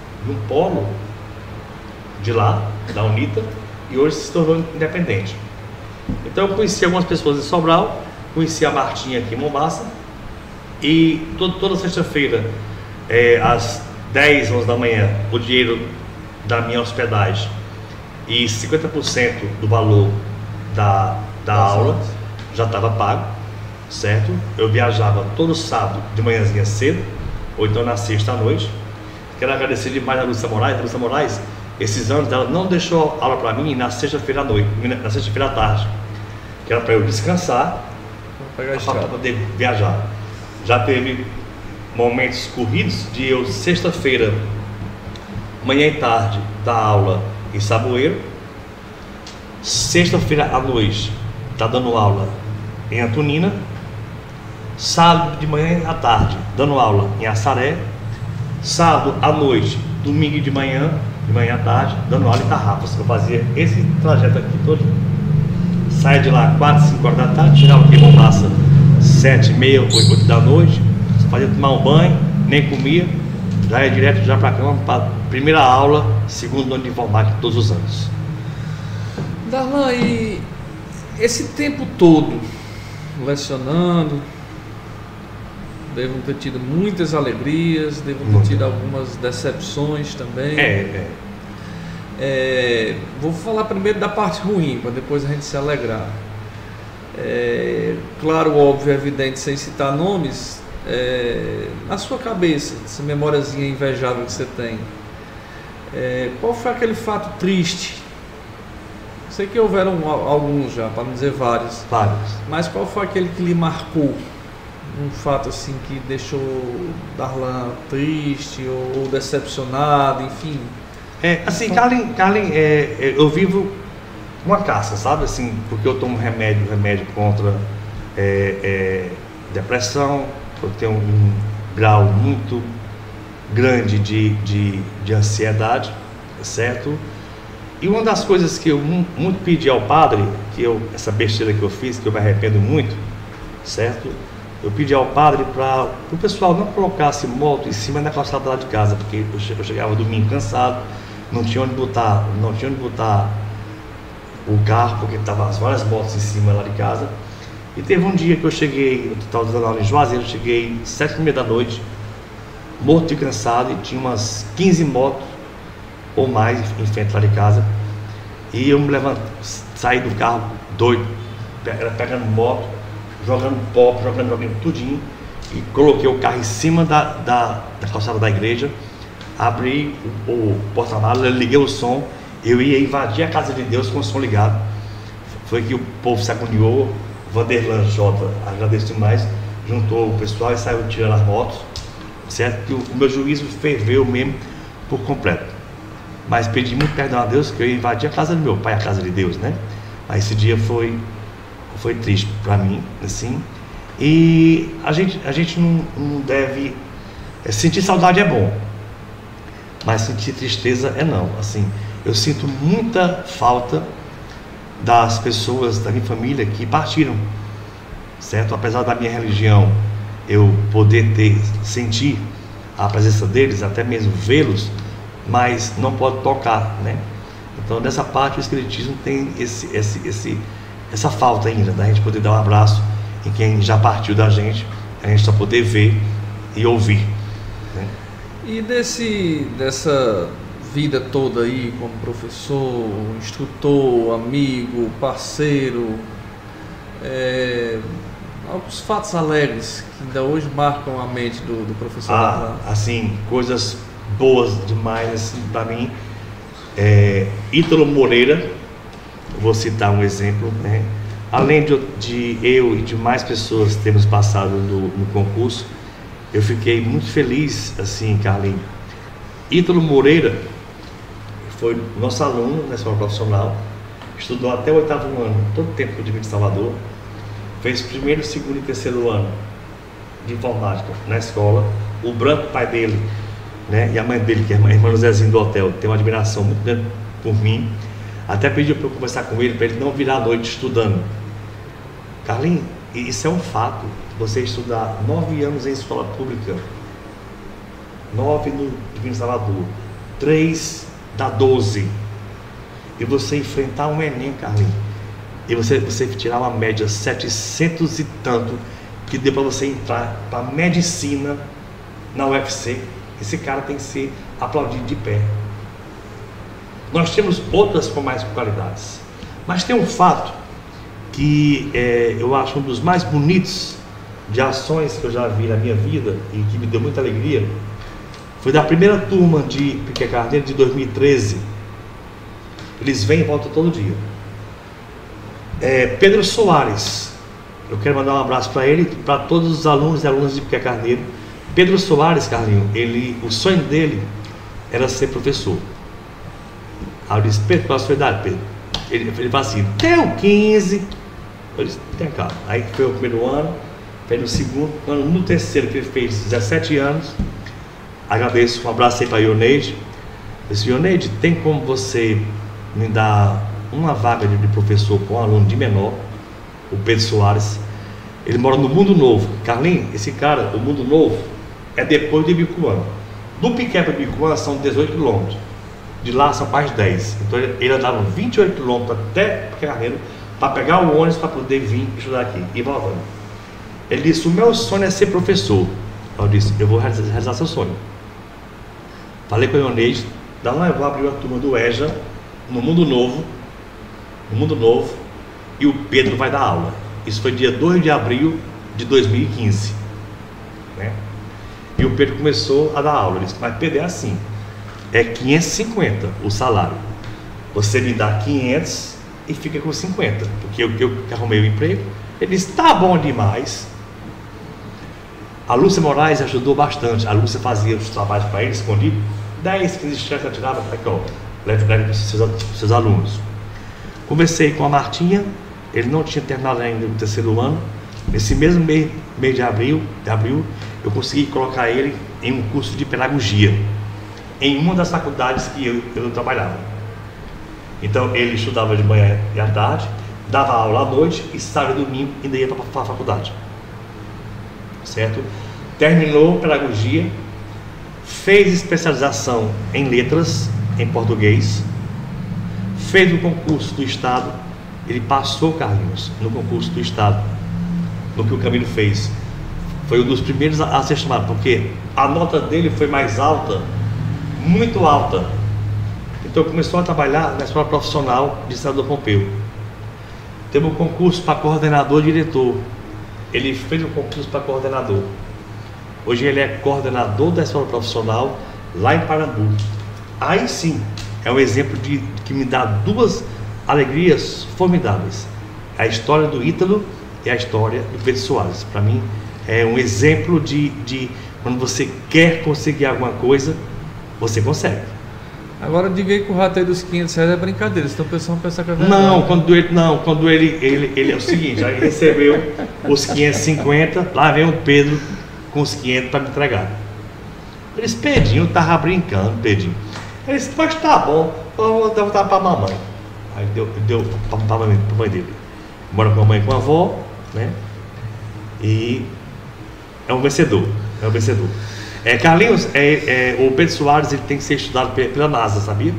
de lá, da Unita, e hoje se tornou independente. Então eu conheci algumas pessoas em Sobral, conheci a Martinha aqui em Mombaça, e toda sexta-feira, às 10, 11 da manhã, o dinheiro da minha hospedagem e 50% do valor da aula já estava pago, certo? Eu viajava todo sábado de manhãzinha cedo, ou então na sexta à noite. Quero agradecer demais a Lúcia Moraes. A Lúcia Moraes, esses anos, ela não deixou aula para mim na sexta-feira à noite, na sexta-feira à tarde, que era para eu descansar, para poder viajar. Já teve momentos corridos de eu, sexta-feira, manhã e tarde, dar aula em Saboeiro, sexta-feira à noite, tá dando aula em Antonina, sábado de manhã à tarde, dando aula em Assaré, sábado à noite, domingo de manhã à tarde, dando aula em Tarrafas. Eu fazia esse trajeto aqui todo. Saia de lá 4, 5 horas da tarde, chegava aqui em Mombaça 7, meia, 8 da noite, fazia tomar um banho, nem comia, já ia direto já para a cama, para primeira aula, segundo ano de informática, todos os anos. Darlan, e esse tempo todo lecionando, devo ter tido muitas alegrias, devo ter tido algumas decepções também. Vou falar primeiro da parte ruim, para depois a gente se alegrar. Claro, óbvio, evidente, sem citar nomes, na sua cabeça, essa memóriazinha invejável que você tem, qual foi aquele fato triste? Sei que houveram alguns já, para não dizer vários. Mas qual foi aquele que lhe marcou? Um fato assim que deixou Darlan triste ou decepcionado, enfim. Assim, Carlin, eu vivo uma caça, sabe? Assim, porque eu tomo remédio contra depressão, eu tenho um grau muito grande de ansiedade, certo? E uma das coisas que eu muito pedi ao padre, essa besteira que eu fiz, que eu me arrependo muito, certo? Eu pedi ao padre para o pessoal não colocasse moto em cima da calçada lá de casa, porque eu chegava domingo cansado, não tinha onde botar o carro, porque estavam várias motos em cima lá de casa. E teve um dia que eu cheguei, eu estava dando aula em Juazeiro, eu cheguei 7h30 da noite, morto e cansado, e tinha umas 15 motos ou mais em frente lá de casa. E eu me levantei, saí do carro doido, pegando moto, jogando pó, jogando tudinho, e coloquei o carro em cima da calçada da igreja, abri o porta-malas, liguei o som, eu ia invadir a casa de Deus com o som ligado. Foi que o povo se agoniou, Vanderlan Jota, agradeço demais, juntou o pessoal e saiu tirando as motos, certo? Que o meu juízo ferveu mesmo por completo. Mas pedi muito perdão a Deus, que eu ia invadir a casa do meu pai, a casa de Deus, né? Mas esse dia foi triste para mim, assim. E a gente não deve... sentir saudade é bom, mas sentir tristeza não. Assim, eu sinto muita falta das pessoas da minha família que partiram, certo? Apesar da minha religião, eu poder sentir a presença deles, até mesmo vê-los, mas não pode tocar, né? Então, nessa parte, o Espiritismo tem essa falta ainda, da gente poder dar um abraço em quem já partiu da gente, a gente só poder ver e ouvir, né? E dessa vida toda aí, como professor, instrutor, amigo, parceiro, alguns fatos alegres que ainda hoje marcam a mente do professor Darlan? Assim, coisas boas demais, assim, para mim. Ítalo Moreira, vou citar um exemplo, né? Além de eu e de mais pessoas termos passado no concurso, eu fiquei muito feliz, assim, Carlinhos. Ítalo Moreira foi nosso aluno na escola profissional, estudou até o 8º ano, todo o tempo que eu tive em Salvador, fez primeiro, segundo e terceiro ano de informática na escola. O Branco, pai dele, né, e a mãe dele, que é a irmã do Zezinho do hotel, tem uma admiração muito grande por mim. Até pediu para eu conversar com ele, para ele não virar a noite estudando. Carlinhos, isso é um fato. Você estudar 9 anos em escola pública, 9 no Divino Salvador, 3 dá 12. E você enfrentar um Enem, Carlinhos, e você tirar uma média 700 e tanto, que deu para você entrar para medicina na UFC, esse cara tem que ser aplaudido de pé. Nós temos outras com mais qualidades, mas tem um fato que eu acho um dos mais bonitos de ações que eu já vi na minha vida e que me deu muita alegria. Foi da primeira turma de Piquet Carneiro de 2013. Eles vêm e voltam todo dia. Pedro Soares, eu quero mandar um abraço para ele, para todos os alunos e alunas de Piquet Carneiro. Pedro Soares, Carlinhos, o sonho dele era ser professor. Aí eu disse: Pedro, qual a sua idade, Pedro? Ele fala assim: tenho 15. Eu disse: tem cá. Aí foi o primeiro ano, foi no segundo ano, no terceiro, que ele fez 17 anos. Agradeço, um abraço aí para Ioneide. Eu disse: Ioneide, tem como você me dar uma vaga de professor com um aluno de menor? O Pedro Soares, ele mora no Mundo Novo. Carlinhos, esse cara, o Mundo Novo, é depois de Bicuã. Do Piquet para Bicuã são 18 quilômetros. De lá são mais 10. Então ele andava 28 quilômetros até Piquet Carneiro para pegar o ônibus para poder vir estudar aqui e voltando. Ele disse: o meu sonho é ser professor. Eu disse: eu vou realizar seu sonho. Falei com a Ioneide: eu vou abrir a turma do EJA no Mundo Novo, e o Pedro vai dar aula. Isso foi dia 2 de abril de 2015, né? E o Pedro começou a dar aula. Ele disse: mas Pedro, é assim, é 550 o salário, você me dá 500 e fica com 50, porque eu arrumei o emprego. Ele disse: tá bom demais. A Lúcia Moraes ajudou bastante. A Lúcia fazia os trabalhos para ele escondido, 10, 15 cheques ela tirava, aqui ó, leve para os seus alunos. Conversei com a Martinha, ele não tinha terminado ainda o terceiro ano. Nesse mesmo mês de abril, eu consegui colocar ele em um curso de pedagogia em uma das faculdades que eu trabalhava. Então ele estudava de manhã e à tarde, dava aula à noite, e sábado e domingo ainda ia para a faculdade, certo? Terminou pedagogia, fez especialização em letras, em português, fez o concurso do Estado. Ele passou, Carlinhos, no concurso do Estado, no que o Camilo fez. Foi um dos primeiros a ser chamado, porque a nota dele foi mais alta, muito alta. Então começou a trabalhar na escola profissional de Senador Pompeu. Teve um concurso para coordenador e diretor. Ele fez um concurso para coordenador. Hoje ele é coordenador da escola profissional lá em Parambu. Aí sim, é um exemplo que me dá duas alegrias formidáveis: a história do Ítalo e a história do Pedro Soares. Para mim é um exemplo de quando você quer conseguir alguma coisa, você consegue. Agora diga aí que o rateio dos 500 reais é brincadeira, então o pessoal pensa que é verdade. Quando ele é o seguinte: aí recebeu os 550, lá vem o Pedro com os 500 para me entregar. Ele disse: Pedrinho, eu tava brincando, Pedrinho. Ele disse: mas tá bom, eu vou dar para a mamãe. Aí deu para a mãe dele. Mora com a mãe e com a avó, né? E é um vencedor. Carlinhos, o Pedro Soares, ele tem que ser estudado pela NASA, sabia?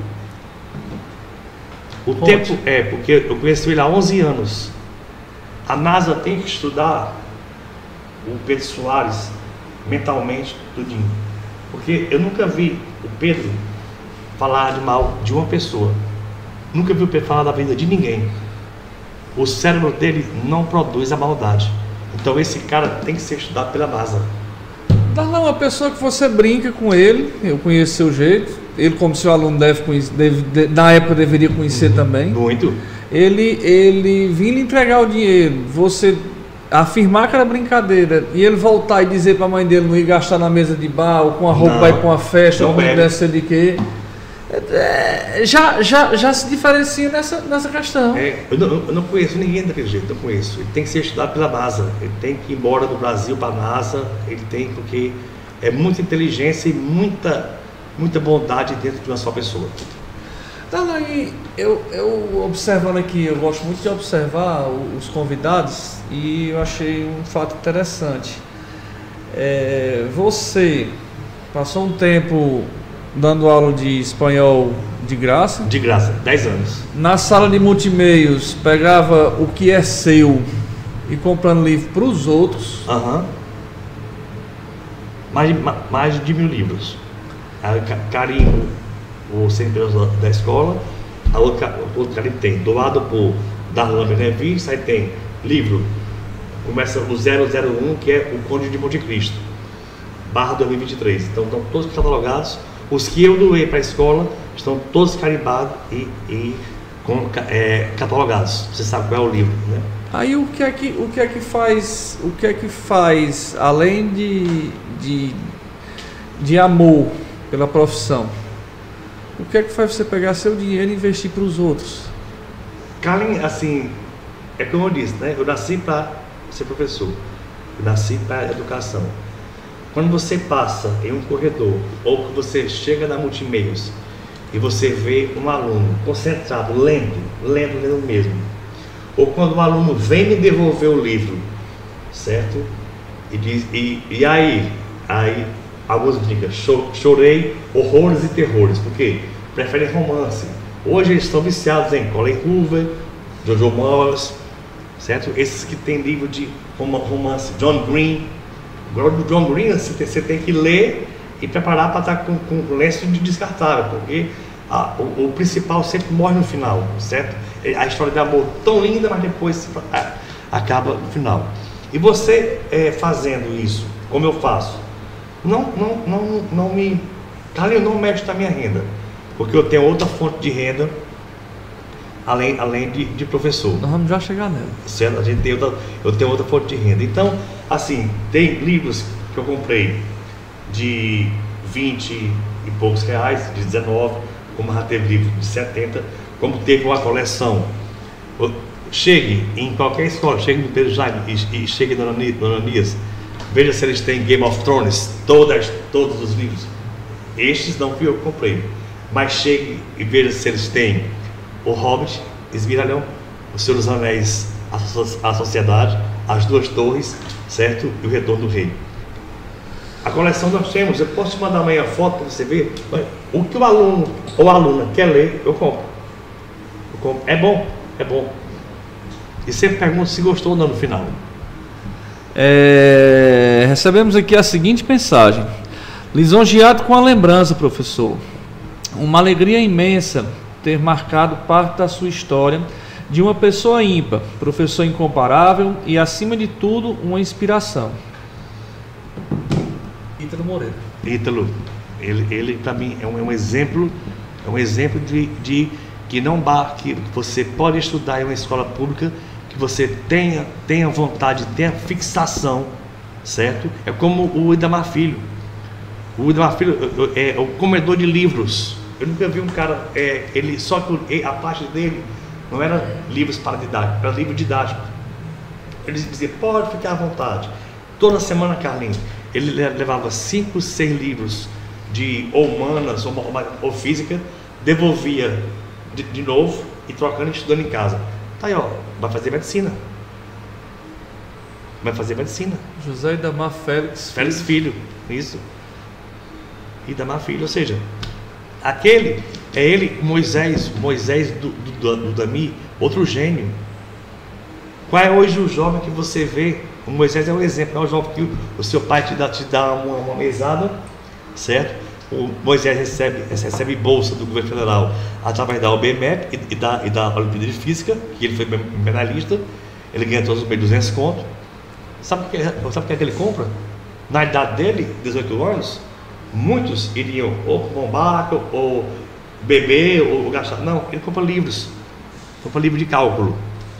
Porque eu conheci ele há 11 anos. A NASA tem que estudar o Pedro Soares mentalmente, tudinho. Porque eu nunca vi o Pedro falar de mal de uma pessoa. Nunca vi o Pedro falar da vida de ninguém. O cérebro dele não produz a maldade. Então esse cara tem que ser estudado pela NASA. Darlan, uma pessoa que você brinca com ele, eu conheço seu jeito, ele como seu aluno deve conhecer, na época deveria conhecer também. Muito. Ele vir lhe entregar o dinheiro, você afirmar que era brincadeira, e ele voltar e dizer para a mãe dele não ir gastar na mesa de bar, ou com a roupa para ir para uma festa, ou com não sei de quê. já se diferencia nessa questão. Eu não conheço ninguém daquele jeito, não conheço. Ele tem que ser estudado pela NASA, ele tem que ir embora do Brasil para a NASA, ele tem, porque é muita inteligência e muita bondade dentro de uma só pessoa. Então, aí, eu observando aqui, eu gosto muito de observar os convidados e eu achei um fato interessante. Você passou um tempo dando aula de espanhol de graça? De graça, 10 anos. Na sala de multimeios, pegava o que é seu e comprando livro para os outros. Mais de 1000 livros. Carimbo o CNPJ da escola, a outra carimbo tem doado por Darlan Benevides, aí tem livro, começa o 001, que é o Conde de Monte Cristo, barra 2023. Então estão todos catalogados. Os que eu doei para a escola estão todos carimbados e catalogados. Você sabe qual é o livro, né? Aí o que é que faz além de amor pela profissão? O que é que faz você pegar seu dinheiro e investir para os outros? Carlin, assim, é como eu disse, né? Eu nasci para ser professor, eu nasci para educação. Quando você passa em um corredor ou que você chega na Multimeios e você vê um aluno concentrado, lendo mesmo, ou quando um aluno vem me devolver o livro, certo? E diz, e aí alguns ficam, chorei horrores e terrores, porque preferem romance. Hoje eles estão viciados em Colin Hoover, Jojo Moyes, certo? Esses que tem livro de romance, John Green. Agora do John Green você tem que ler e preparar para estar com lenço de descartável, porque o principal sempre morre no final, certo? A história de amor tão linda, mas depois acaba no final. E você fazendo isso, como eu faço, não mexe na minha renda, porque eu tenho outra fonte de renda além de professor. Nós vamos já chegar nela. Certo? Eu tenho outra fonte de renda. Então, assim, tem livros que eu comprei de 20 e poucos reais, de 19, como já teve livro de 70, como teve uma coleção. Chegue em qualquer escola, chegue no Pedro Jaime e chegue no Ananias, veja se eles têm Game of Thrones, todos os livros. Estes não fui eu que comprei, mas chegue e veja se eles têm O Hobbit, Esmiralhão, O Senhor dos Anéis, a Sociedade, As Duas Torres, certo? E O Retorno do Rei. A coleção nós temos, eu posso te mandar amanhã a foto para você ver. O que o aluno ou a aluna quer ler, eu compro. É bom. E sempre pergunto se gostou ou não no final. Recebemos aqui a seguinte mensagem: lisonjeado com a lembrança, professor. Uma alegria imensa ter marcado parte da sua história de uma pessoa ímpar, professor incomparável e, acima de tudo, uma inspiração. Ítalo Moreira. Ítalo, ele para mim é um exemplo de que você pode estudar em uma escola pública, que você tenha vontade, tenha fixação, certo? É como o Idamar Filho. O Idamar Filho é o comedor de livros. Eu nunca vi um cara, só que a parte dele não era livros para didático, era livro didático. Ele dizia, pode ficar à vontade. Toda semana, Carlinhos, ele levava 5, 6 livros de humanas ou física, devolvia de novo e trocando e estudando em casa. Tá aí, ó, vai fazer medicina. José Idamar Félix Filho, isso. Idamar Filho, ou seja, aquele é ele, Moisés do Dami, outro gênio. Qual é hoje o jovem que você vê? O Moisés é um exemplo, é um jovem que o seu pai te dá uma mesada, certo? O Moisés recebe bolsa do governo federal através da OBMEP e da Olimpíada de Física, que ele foi medalhista. Ele ganha todos os meses 200 conto. Sabe o que é que ele compra? Na idade dele, 18 anos, muitos iriam ou bombar, ou beber, ou gastar. Não, ele compra livros. Compra livro de cálculo.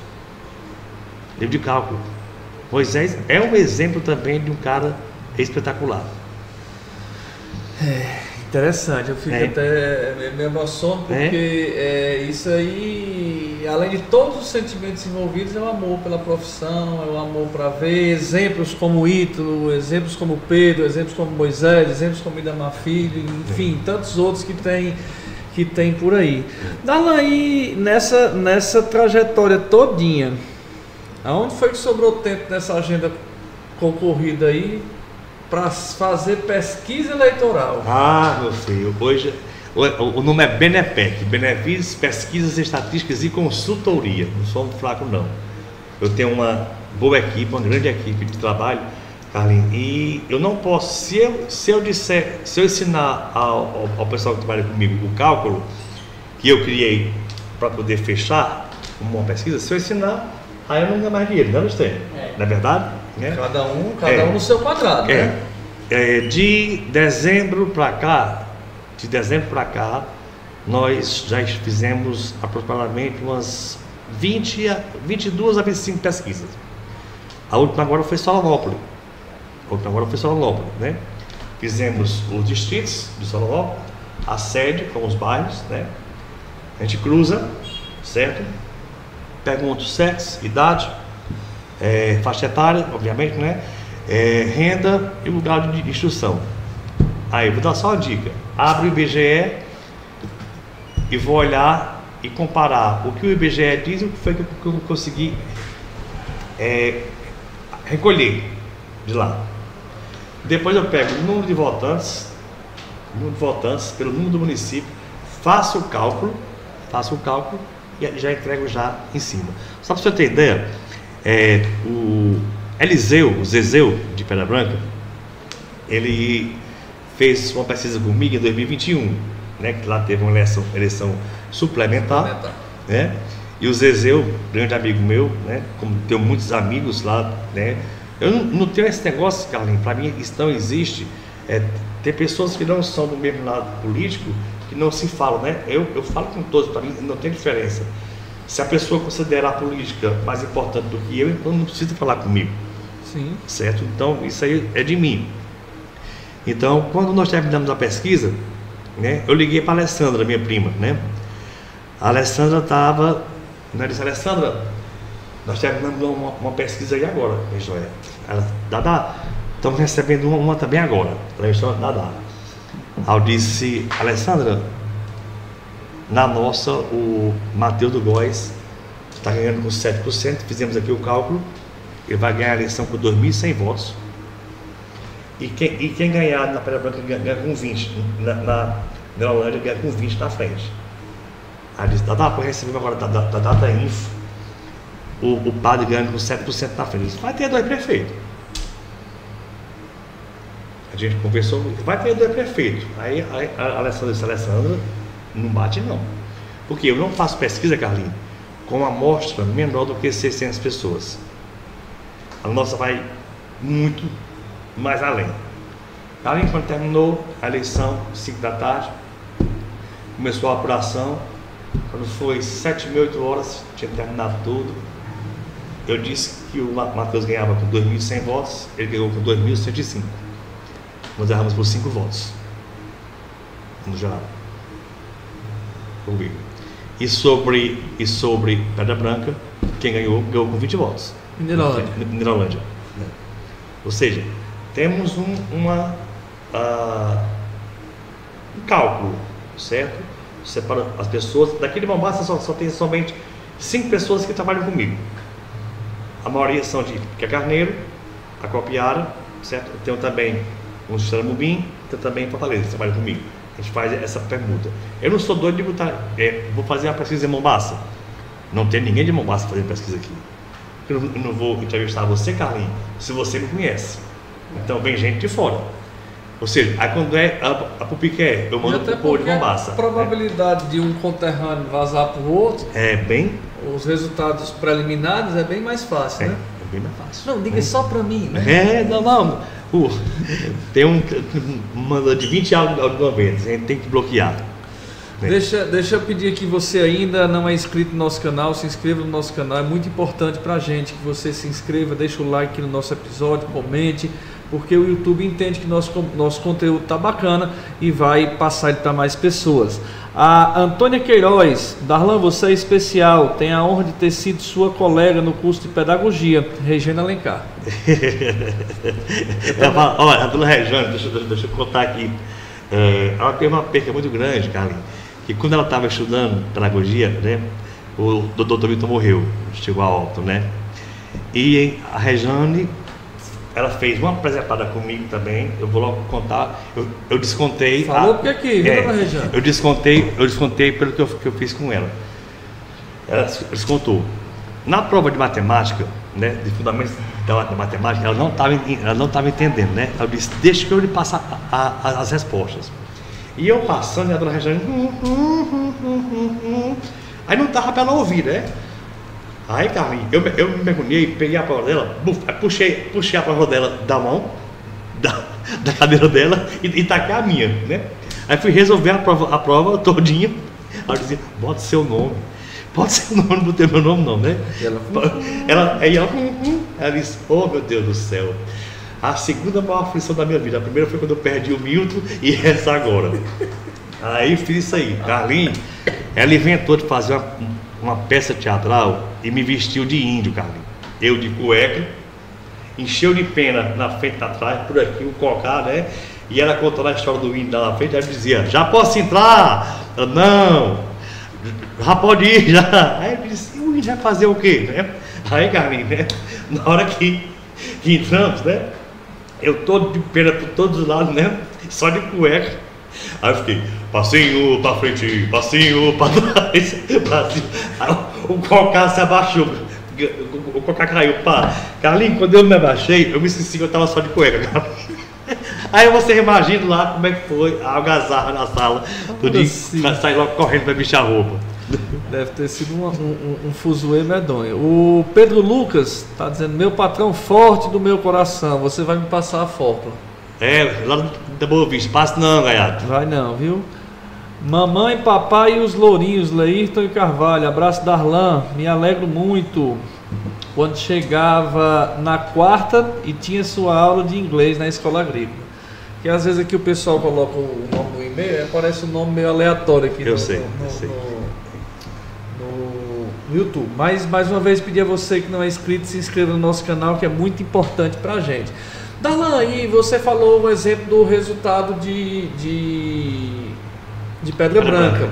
Moisés é um exemplo também de um cara espetacular. Interessante, eu fico até me emociono porque isso aí, além de todos os sentimentos envolvidos, é o amor pela profissão, é o amor para ver exemplos como Ítalo, exemplos como Pedro, exemplos como Moisés, exemplos como Idamar Filho, enfim, tantos outros que tem por aí. Darlan, aí nessa trajetória todinha, aonde foi que sobrou tempo nessa agenda concorrida aí para fazer pesquisa eleitoral? Meu filho, hoje o nome é BNEPEC, Benefícios, Pesquisas, Estatísticas e Consultoria. Não sou um fraco, não. Eu tenho uma boa equipe, uma grande equipe de trabalho, Carlinhos, e eu não posso, se eu ensinar ao pessoal que trabalha comigo o cálculo que eu criei para poder fechar uma pesquisa, se eu ensinar, aí eu não ganho mais dinheiro, não tem? Não é verdade? Cada um no seu quadrado, né? De dezembro para cá, nós já fizemos aproximadamente umas 22 a 25 pesquisas. A última agora foi Solonópolis. Né? Fizemos os distritos de Solonópolis, a sede com os bairros, né? A gente cruza, certo? Pergunta o sexo, idade, faixa etária, obviamente, né? Renda e lugar de instrução. Aí, vou dar só uma dica. Abre o IBGE e vou olhar e comparar o que o IBGE diz e o que foi que eu consegui recolher de lá. Depois eu pego o número de votantes pelo número do município, faço o cálculo e já entrego já em cima. Só para você ter ideia, o Zezeu de Pedra Branca, ele fez uma pesquisa comigo em 2021, né, que lá teve uma eleição suplementar. Né, e o Zezeu, grande amigo meu, né, como tenho muitos amigos lá, né, eu não tenho esse negócio, Carlinhos, para mim isso não existe. Tem pessoas que não são do mesmo lado político, que não se falam, né? Eu falo com todos, para mim não tem diferença. Se a pessoa considerar a política mais importante do que eu, então não precisa falar comigo. Sim. Certo? Então isso aí é de mim. Então, quando nós terminamos a pesquisa, né, eu liguei para a Alessandra, minha prima, né? A Alessandra estava, né, disse: Alessandra, nós terminamos uma pesquisa aí agora, Joia. Ela, Dadá, estamos recebendo uma também agora. Ela me chama Dadá. Aí eu disse: Alessandra, na nossa, o Matheus do Góes está ganhando com 7%, fizemos aqui o cálculo, ele vai ganhar a eleição com 2.100 votos. E quem ganhar na Pedra Branca ganha com 20, na Holândia ganha com 20 na frente. Aí eu disse: Dadá, eu recebi agora da Data Info, o padre ganhando com 7% na frente. Vai ter 2 prefeitos. A gente conversou, vai ter 2 prefeitos. Aí a Alessandra disse: Alessandra, não bate não. Porque eu não faço pesquisa, Carlinhos, com uma amostra menor do que 600 pessoas. A nossa vai muito mais além. Carlinhos, quando terminou a eleição, 5 da tarde, começou a apuração. Quando foi 7, 8 horas, tinha terminado tudo. Eu disse que o Matheus ganhava com 2.100 votos, ele ganhou com 2.105. Nós erramos por 5 votos no geral. E sobre Pedra Branca, quem ganhou com 20 votos. Mineralândia. Ou seja, temos um cálculo, certo? Separa as pessoas. Daqui de Mombasa só tem somente 5 pessoas que trabalham comigo. A maioria são de Carneiro, Acopiara, certo? Eu tenho também um Xaramubim, tenho também em Fortaleza, que trabalha comigo. A gente faz essa permuta. Eu não sou doido de botar, vou fazer uma pesquisa em Mombasa. Não tem ninguém de Mombasa fazendo pesquisa aqui. Eu não vou entrevistar você, Carlinhos, se você me conhece. Então vem gente de fora. Ou seja, aí quando a Pupiqué, eu mando pro povo de Mombasa. A probabilidade de um conterrâneo vazar para o outro, os resultados preliminares é bem mais fácil, né? É bem mais fácil. Não, diga só para mim, né? Não. Tem manda de 20 áudios de uma vez, a gente tem que bloquear. Deixa eu pedir aqui, você ainda não é inscrito no nosso canal, se inscreva no nosso canal, é muito importante pra gente que você se inscreva, deixa o like no nosso episódio, comente, porque o YouTube entende que nosso conteúdo está bacana e vai passar ele para mais pessoas. A Antônia Queiroz, Darlan, você é especial, tem a honra de ter sido sua colega no curso de pedagogia, Regina Alencar. Olha, a dona Regina, deixa eu contar aqui, ela teve uma perca muito grande, Carlinhos, que quando ela estava estudando pedagogia, né, o doutor Milton morreu, chegou a óbito, né, e a Regiane, ela fez uma presepada comigo também, eu vou logo contar, eu descontei... Falou porque aqui, dona Regiane? Eu descontei pelo que eu fiz com ela. Ela descontou. Na prova de matemática, né, de fundamentos da matemática, ela não estava entendendo, né? Ela disse, deixa que eu lhe passar as respostas. E eu passando, e a dona Regiane... Aí não estava para ela ouvir, né? Aí, Carlinhos, eu me mergulhei, peguei a prova dela, puxei a prova dela da mão, da cadeira dela e taquei a minha, né? Aí fui resolver a prova todinha. Ela dizia, bota seu nome. Pode ser o nome, não botei meu nome não, né? Ela disse, oh meu Deus do céu, a segunda maior aflição da minha vida. A primeira foi quando eu perdi o Milton e essa agora. Aí fiz isso aí. Carlinhos, ela inventou de fazer uma peça teatral e me vestiu de índio, Carlinhos. Eu de cueca, encheu de pena na frente, atrás, por aqui, o cocá, né? E ela contando a história do índio lá na frente, ela dizia, já posso entrar? Ela, não, já pode ir, já. Aí eu disse, e o índio vai fazer o quê? Né? Aí, Carlinhos, né? Na hora que entramos, né? Eu todo de pena por todos os lados, né? Só de cueca. Aí eu fiquei, passinho pra frente, passinho pra trás, passinho. Aí o cocá se abaixou, o cocá caiu, pá. Carlinhos, quando eu me abaixei, eu me esqueci que eu tava só de cueca, Carlinhos. Aí você imagina lá como é que foi a algazarra na sala, tudinho, sai logo correndo pra vestir a roupa. Deve ter sido um fuzuê medonho. O Pedro Lucas está dizendo, meu patrão forte do meu coração, você vai me passar a fórmula. Lá da Boa Vista, passa não, Gaiato. Vai não, viu? Mamãe, papai e os lourinhos, Leirton e Carvalho, abraço Darlan, me alegro muito quando chegava na quarta e tinha sua aula de inglês na escola agrícola. Que às vezes aqui o pessoal coloca o nome do e-mail, aparece um nome meio aleatório aqui eu no sei. No YouTube. Mas mais uma vez pedir a você que não é inscrito, se inscreva no nosso canal, que é muito importante pra gente. Darlan, aí você falou um exemplo do resultado de Pedra Branca.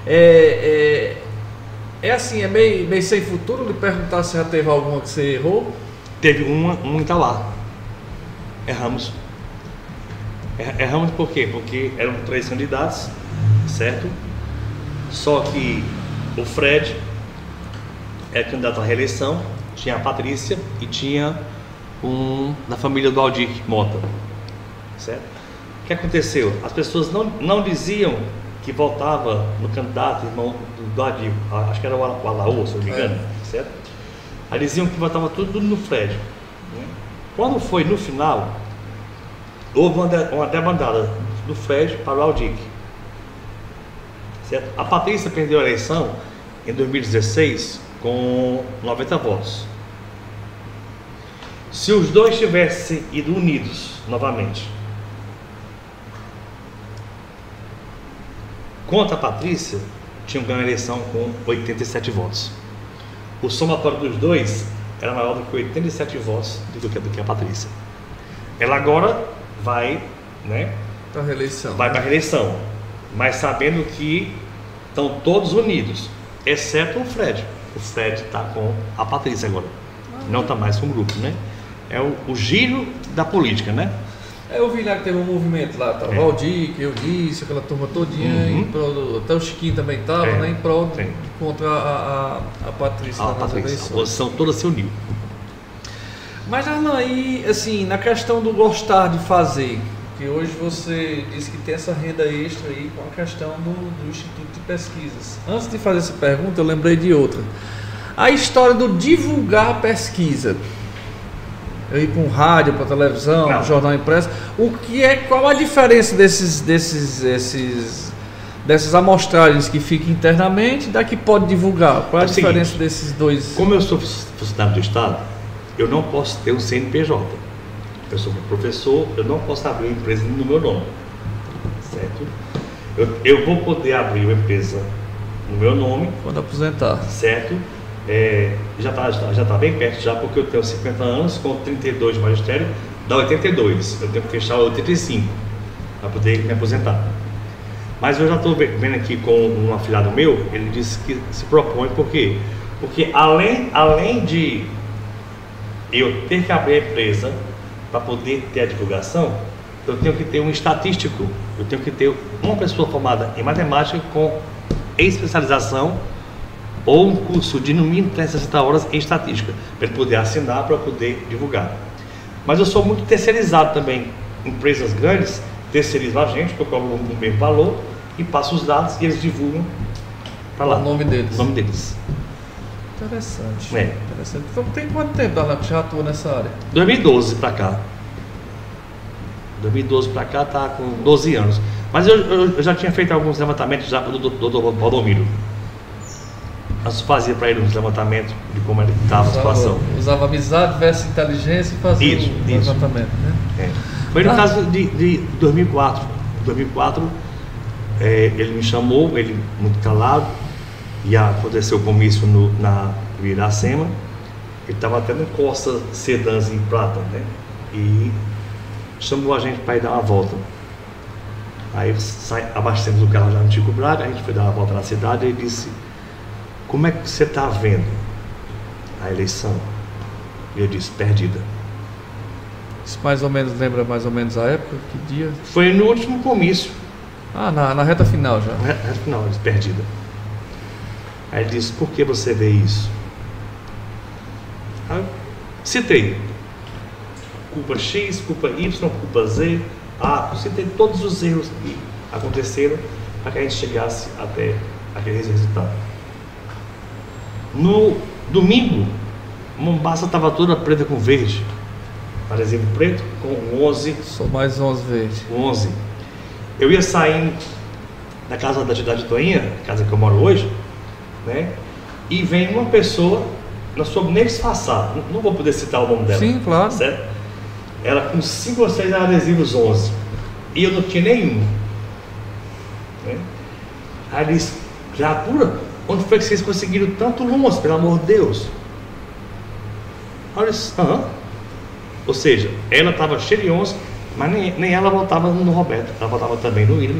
É assim, é meio sem futuro lhe perguntar se já teve alguma que você errou? Teve uma em Itauá. Erramos. Erramos por quê? Porque eram 3 candidatos, certo? Só que o Fred é candidato à reeleição, tinha a Patrícia e tinha da família do Aldir Mota, certo? O que aconteceu? As pessoas não diziam que votava no candidato irmão do Aldir, acho que era o Alaô, se eu não me engano, certo? Aí diziam que votava tudo no Fred, né? Quando foi no final, houve uma demandada do Fred para o Aldir, certo? A Patrícia perdeu a eleição em 2016 com 90 votos. Se os dois tivessem ido unidos novamente contra a Patrícia, tinham ganho a eleição com 87 votos. O somatório dos dois era maior do que 87 votos do que a Patrícia. Ela agora vai, né, para a reeleição. Vai para a reeleição, mas sabendo que estão todos unidos, exceto o Fred. O Fred está com a Patrícia agora, não está mais com o grupo, né? É o giro da política, né? Eu vi lá que teve um movimento lá, tá? Valdir, Eunice, aquela turma todinha, em prol até o Chiquinho também estava, né? Em prol contra a Patrícia. A oposição toda se uniu. Mas Arlan, aí, assim, na questão do gostar de fazer, que hoje você disse que tem essa renda extra aí com a questão do Instituto de Pesquisas. Antes de fazer essa pergunta, eu lembrei de outra. A história do divulgar a pesquisa. Eu ir para um rádio, para televisão, para jornal impresso. Qual a diferença dessas amostragens que ficam internamente da que pode divulgar? Qual a diferença desses dois? Como eu sou funcionário do Estado, eu não posso ter um CNPJ. eu sou professor, eu não posso abrir uma empresa no meu nome, certo? Eu vou poder abrir uma empresa no meu nome quando aposentar, certo? Já tá bem perto já, porque eu tenho 50 anos, com 32 de magistério, dá 82, eu tenho que fechar 85 para poder me aposentar. Mas eu já estou vendo aqui com um afilhado meu, ele disse que se propõe, por quê? Porque além de eu ter que abrir a empresa para poder ter a divulgação, eu tenho que ter um estatístico, eu tenho que ter uma pessoa formada em matemática com especialização ou um curso de no mínimo 360 horas em estatística, para ele poder assinar, para poder divulgar. Mas eu sou muito terceirizado também. Empresas grandes terceirizam a gente, que eu cobro o mesmo valor e passo os dados e eles divulgam para lá. O nome deles. O nome deles. Interessante. É. Interessante. Então tem quanto tempo, Darlan, que já atua nessa área? 2012 para cá. 2012 para cá tá com 12 anos. Mas eu já tinha feito alguns levantamentos já para o doutor Valdomiro. Nós fazia para ele uns levantamentos de como ele estava a situação. Usava amizade versus inteligência e fazia o levantamento, né? Foi no caso de 2004. 2004, ele me chamou, ele muito calado, ia acontecer o comício na Iracema. Ele estava até no Costa Sedãs em Prata, né? E chamou a gente para ir dar uma volta. Aí abastecemos o carro já no Chico Braga, a gente foi dar uma volta na cidade e ele disse: como é que você está vendo a eleição? E eu disse: perdida. Isso mais ou menos lembra mais ou menos a época? Que dia? Foi no último comício. Ah, na reta final já. Na reta final, eu disse: perdida. Aí ele disse: por que você vê isso? Aí eu citei culpa X, culpa Y, culpa Z. Citei todos os erros que aconteceram para que a gente chegasse até aquele resultado. No domingo, Mombaça estava toda preta com verde, adesivo preto com 11. Só mais 11 verde. 11. Eu ia saindo da casa da cidade de Toinha, casa que eu moro hoje, né? E vem uma pessoa, não soube nem disfarçar, não vou poder citar o nome dela. Sim, claro. Certo? Ela com 5 ou 6 adesivos 11. E eu não tinha nenhum. Né? Aí ele disse: criatura, onde foi que vocês conseguiram tanto longe, pelo amor de Deus? Olha isso. Ou seja, ela estava cheia de 11, mas nem ela voltava no Roberto, ela voltava também no William.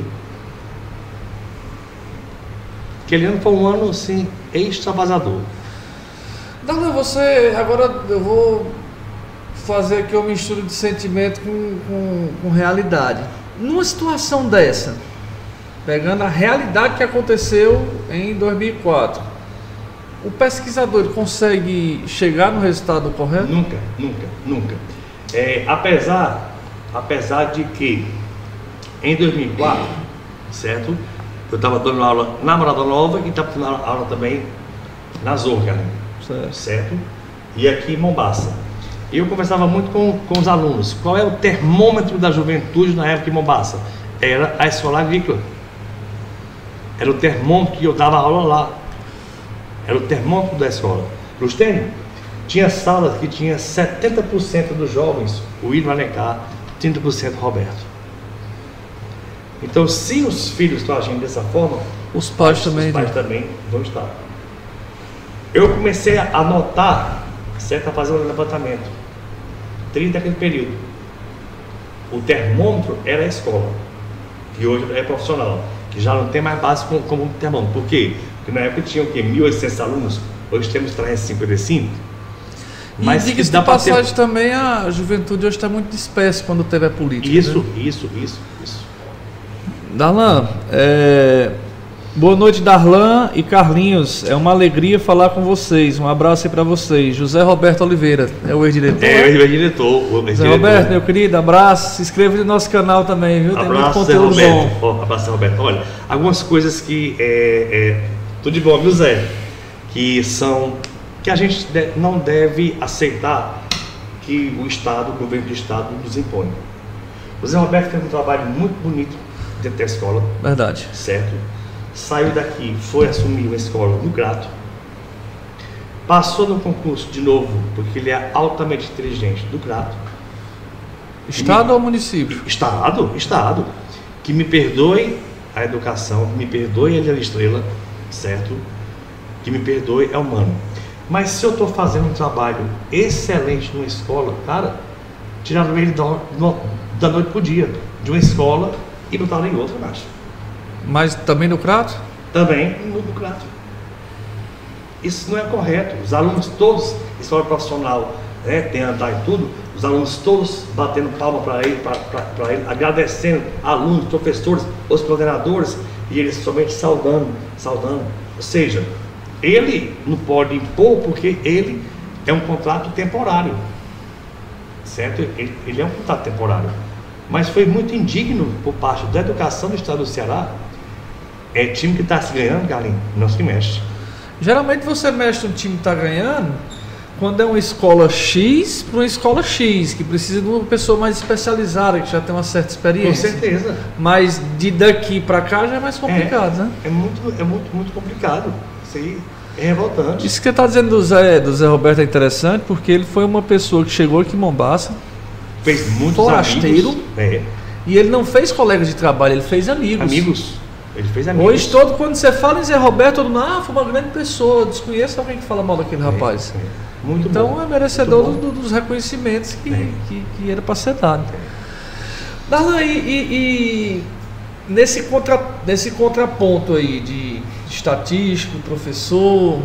Aquele ano foi um ano assim, extravasador. Darlan, você, agora eu vou fazer aqui uma mistura de sentimento com realidade. Numa situação dessa, pegando a realidade que aconteceu em 2004, o pesquisador ele consegue chegar no resultado correto? Nunca. Apesar de que em 2004, certo? Eu estava dando aula na Morada Nova e estava dando aula também na Zorga, certo? E aqui em Mombaça. E eu conversava muito com os alunos. Qual é o termômetro da juventude na época em Mombaça? Era a escola agrícola. Era o termômetro que eu dava aula lá. Era o termômetro da escola. Lustênio, tinha salas que tinha 70% dos jovens, o William Alencar, 30% Roberto. Então, se os filhos estão agindo dessa forma, os pais também vão estar. Eu comecei a notar, certo, a fazer um levantamento. 30 naquele período. O termômetro era a escola, que hoje é profissional, que já não tem mais base como termômetro. Por quê? Porque na época tinha o quê? 1.800 alunos, hoje temos 355. Mas diga-se de passagem também, a juventude hoje está muito dispersa quando teve a política. Isso. Darlan, boa noite, Darlan e Carlinhos. É uma alegria falar com vocês. Um abraço aí para vocês. José Roberto Oliveira, é o ex-diretor? É o ex-diretor. José Roberto, meu querido, abraço. Se inscreva no nosso canal também, viu? Tem abraço, muito conteúdo bom. Abraço, Roberto. Olha, algumas coisas que tudo de bom, viu, Zé? Que a gente não deve aceitar que o Estado, o governo do Estado nos impõe. O Zé Roberto fez um trabalho muito bonito dentro da escola. Verdade. Certo? Saiu daqui, foi assumir uma escola no Crato, passou no concurso de novo, porque ele é altamente inteligente, do Crato, Estado ou município? Estado. Que me perdoe a educação, que me perdoe ele a estrela, certo? Que me perdoe é humano. Mas se eu estou fazendo um trabalho excelente numa escola, cara, tiraram ele da noite pro dia, de uma escola e botaram em outra, eu acho. Mas também no Crato? Também no Crato. Isso não é correto. Os alunos todos, escola profissional, né, tem andar e tudo, os alunos todos batendo palma para ele, agradecendo alunos, professores, os coordenadores, e eles somente saudando. Ou seja, ele não pode impor porque ele é um contrato temporário, certo? Ele é um contrato temporário, mas foi muito indigno por parte da educação do estado do Ceará. É time que está se ganhando, Galinho, não se mexe. Geralmente você mexe no time que está ganhando quando é uma escola X para uma escola X, que precisa de uma pessoa mais especializada, que já tem uma certa experiência. Com certeza. Mas daqui para cá já é mais complicado, né? É muito complicado. Isso aí é revoltante. Isso que você está dizendo do Zé Roberto é interessante, porque ele foi uma pessoa que chegou aqui em Mombaça, fez muitos forasteiro, amigos. E ele não fez colegas de trabalho, ele fez amigos. Ele fez amigos. Hoje quando você fala em Zé Roberto, todo mundo, foi uma grande pessoa, desconheço alguém que fala mal daquele rapaz. Muito então bom. É merecedor dos reconhecimentos que era para ser dado. Darlan, e nesse contraponto aí de estatístico, professor,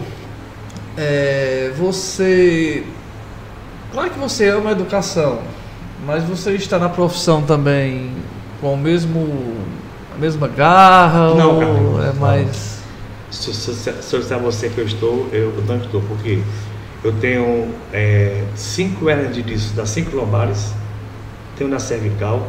você, claro que você ama a educação, mas você está na profissão também com a mesma garra? Não, ou cara, é mais... Se eu disser a você que eu não estou, porque eu tenho 5 hernias de disco das 5 lombares, tenho na cervical,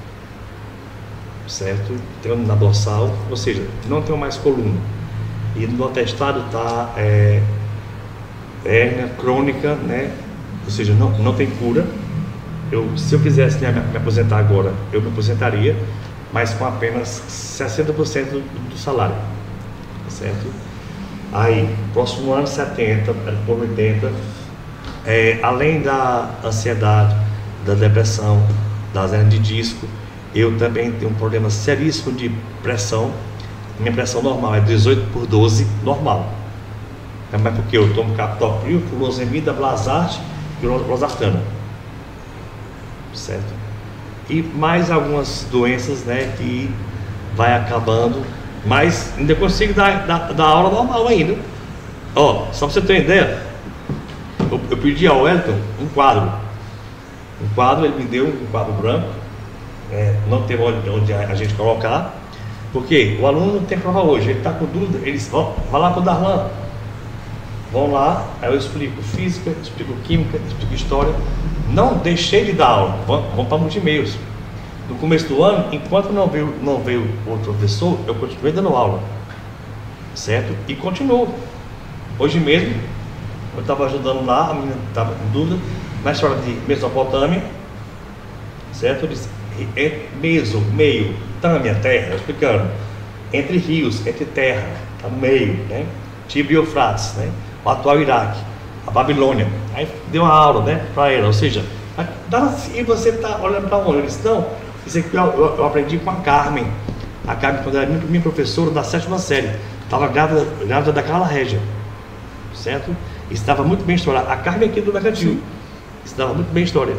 certo? Tenho na dorsal, ou seja, não tenho mais coluna. E no atestado está hérnia crônica, né? Ou seja, não tem cura. Se eu quisesse me aposentar agora, eu me aposentaria, mas com apenas 60% do salário, certo? Aí, próximo ano 70, por 80, além da ansiedade, da depressão, das hernias de disco, eu também tenho um problema seríssimo de pressão. Minha pressão normal é 18/12, normal. Mas porque eu tomo captopril, furosemida, Blazart e losartana, certo? E mais algumas doenças, né, que vai acabando, mas ainda consigo dar aula normal ainda. Ó, só para você ter uma ideia, eu pedi ao Wellington um quadro, ele me deu um quadro branco, não tem onde a gente colocar, porque o aluno não tem prova hoje, ele está com dúvida, eles vão, vai lá para o Darlan, vão lá, aí eu explico física, explico química, explico história. Não deixei de dar aula, vamos para multimeios. No começo do ano, enquanto não veio outro professor, eu continuei dando aula, certo? E continuo. Hoje mesmo, eu estava ajudando lá, a menina estava em dúvida, na história de Mesopotâmia, certo? Eu disse, meio, tâmia, terra, explicando, entre rios, entre terra, tá no meio, né? Tibre e Eufrates, né? O atual Iraque, a Babilônia. Aí deu uma aula, né, para ela, ou seja, e você está olhando para onde? Eu disse, não, isso aqui eu aprendi com a Carmen. A Carmen, quando era minha professora da 7ª série, estava grávida da Carla Régia, certo? E estava muito bem história. A Carmen aqui do Mercantil, estava muito bem história.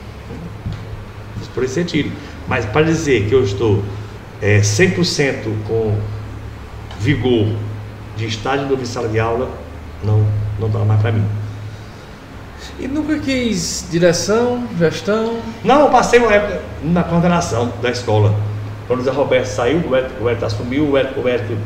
Por esse sentido. Mas para dizer que eu estou 100% com vigor de estágio de oficial de aula, não dá mais para mim. E nunca quis direção, gestão? Não, eu passei uma época na coordenação da escola. Quando o Zé Roberto saiu, o Hélio assumiu, o Hélio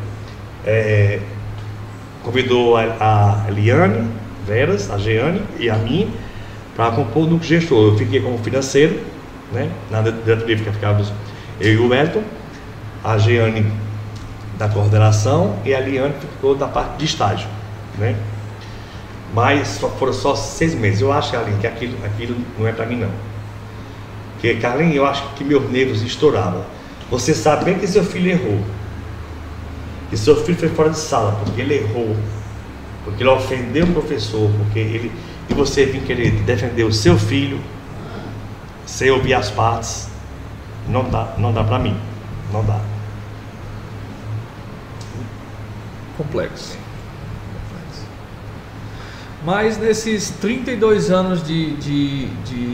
convidou a Eliane Veras, a Jeane e a mim para compor o núcleo gestor. Eu fiquei como financeiro, né? Na diretoria ficávamos eu e o Wellington, a Jeane da coordenação e a Eliane ficou da parte de estágio, né? Mas foram só 6 meses. Eu acho, Carlinhos, que aquilo não é para mim, não. Porque, Carlinhos, eu acho que meus nervos estouravam. Você sabe bem que seu filho errou. Que seu filho foi fora de sala, porque ele errou. Porque ele ofendeu o professor, e você vir querer defender o seu filho, sem ouvir as partes, não dá para mim, não dá. Complexo. Mas nesses 32 anos de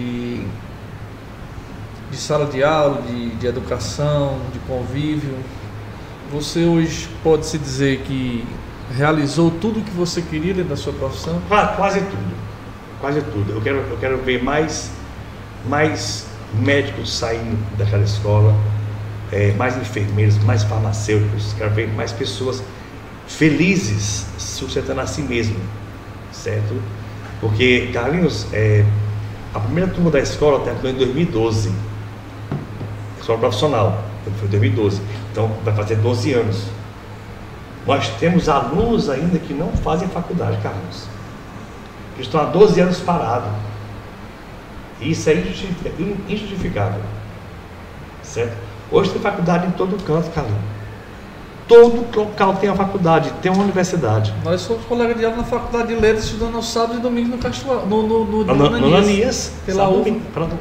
sala de aula, de educação, de convívio, você hoje pode-se dizer que realizou tudo o que você queria dentro da sua profissão? Quase tudo. Eu quero ver mais médicos saindo daquela escola, mais enfermeiros, mais farmacêuticos, quero ver mais pessoas felizes sustentando a si mesmo, certo? Porque, Carlinhos, a primeira turma da escola terminou em 2012, escola profissional, foi em 2012, então vai fazer 12 anos. Nós temos alunos ainda que não fazem faculdade, Carlos, que estão há 12 anos parados. Isso é injustificável, certo? Hoje tem faculdade em todo canto, Carlinhos. Todo local tem uma faculdade, tem uma universidade. Nós somos colegas de aula na faculdade de letras, estudando aos sábados e domingos no Cachoeira, no Ananias, pela UFA.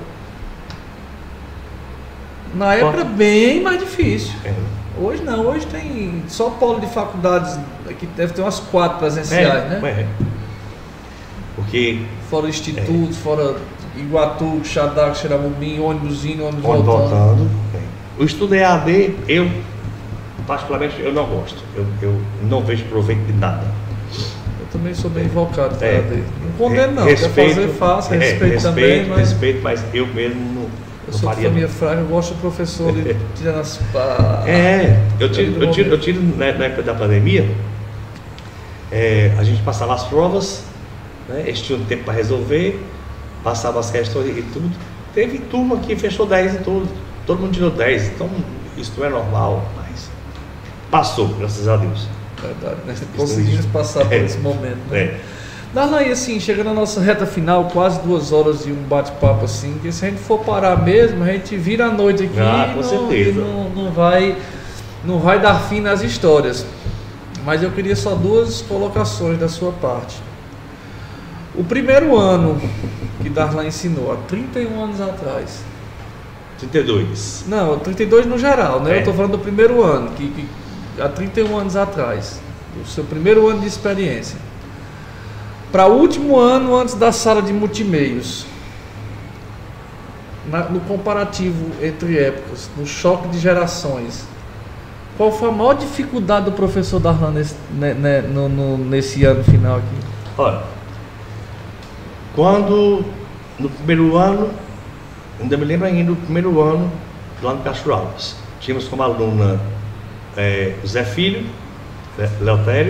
Na época era bem mais difícil. Hoje não, hoje tem só polo de faculdades, que deve ter umas 4 presenciais, né? Porque fora institutos, fora Iguatu, Xadá, Xeramubim, ônibus indo, ônibus voltando. O estudo EAD, eu particularmente eu não gosto. Eu não vejo proveito de nada. Eu também sou bem invocado para EAD. Não condeno não, quer fazer, faça, respeito também, mas... Respeito, mas eu mesmo não. Eu sou de família fraca, eu gosto do professor tirando as pá. Eu tiro na época da pandemia, a gente passava as provas, né? Eles tinham tempo para resolver, passava as questões e tudo. Teve turma que fechou 10 e tudo, todo mundo tirou 10, então isso não é normal, mas passou, graças a Deus. Verdade, né? Conseguimos passar por esse momento, né? Darley, assim, chegando na nossa reta final, quase 2 horas de um bate-papo assim, que se a gente for parar mesmo, a gente vira a noite aqui com certeza. Não vai dar fim nas histórias. Mas eu queria só 2 colocações da sua parte. O primeiro ano que Darley ensinou, há 31 anos atrás. 32. Não, 32 no geral, né? Eu estou falando do primeiro ano, que há 31 anos atrás, o seu primeiro ano de experiência. Para o último ano antes da sala de multimeios, no comparativo entre épocas, no choque de gerações, qual foi a maior dificuldade do professor Darlan nesse ano final aqui? Olha, quando no primeiro ano, ainda me lembro ainda do primeiro ano lá no Castro Alves, tínhamos como aluna o Zé Filho, Leotério,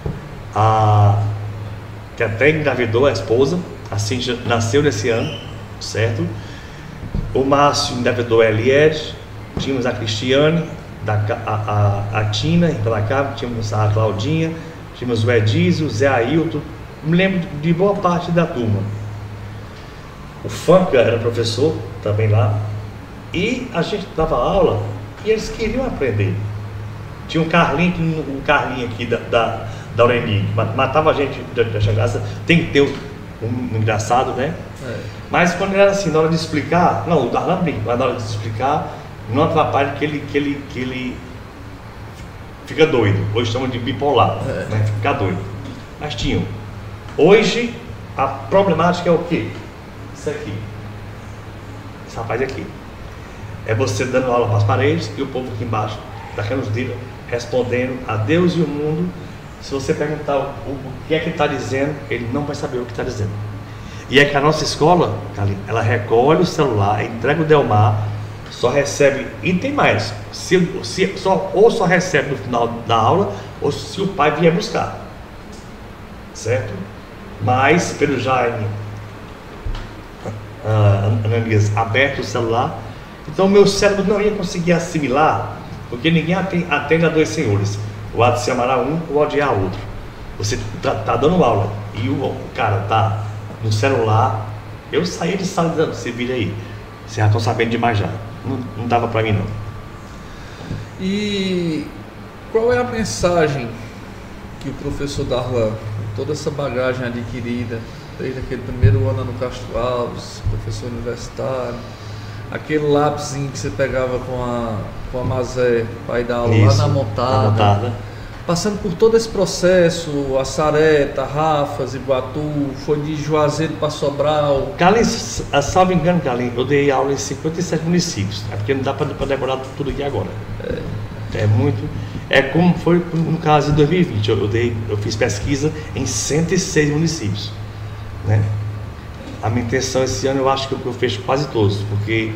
que até engravidou a esposa, assim nasceu nesse ano, certo? O Márcio engravidou a Eliette, tínhamos a Cristiane, a Tina em Pelacaba, tínhamos a Claudinha, tínhamos o Edísio, o Zé Ailton, me lembro de boa parte da turma. O Fanca era professor também lá, e a gente dava aula e eles queriam aprender. Tinha um Carlinho aqui da Aureni, matava a gente da graça, tem que ter um engraçado, né? Mas quando era assim, na hora de explicar, não, o Darlan brinca, mas na hora de explicar, não atrapalha que ele fica doido. Hoje chamam de bipolar, né? Ficar doido. Mas tinham. Hoje, a problemática é o quê? Isso aqui. Esse rapaz aqui. É você dando aula para as paredes e o povo aqui embaixo, daquela nos dedos, respondendo a Deus e o mundo. Se você perguntar o que é que está dizendo, ele não vai saber o que está dizendo. E é que a nossa escola, ela recolhe o celular, entrega o Delmar, só recebe, e tem mais, só recebe no final da aula, ou se o pai vier buscar, certo? Mas, pelo Jaime Ananias aberto o celular, então o meu cérebro não ia conseguir assimilar, porque ninguém atende a 2 senhores. O ato de se amar a um, o odiar a outro. Você tá dando aula e o cara tá no celular. Eu saí de sala dizendo, você vira aí. Vocês já estão sabendo demais já. Não dava para mim não. E qual é a mensagem que o professor Darlan, com toda essa bagagem adquirida, desde aquele primeiro ano no Castro Alves, professor universitário, aquele lápisinho que você pegava com a Mazé para ir dar aula Isso, lá na Montada. Passando por todo esse processo, Assaré, Tarrafas, Iguatu, foi de Juazeiro para Sobral. Carlinhos, salvo engano, Carlinhos, eu dei aula em 57 municípios. É porque não dá para decorar tudo aqui agora. É muito. É como foi no caso de 2020. Eu fiz pesquisa em 106 municípios. Né? A minha intenção esse ano, eu acho que eu fecho quase todos, porque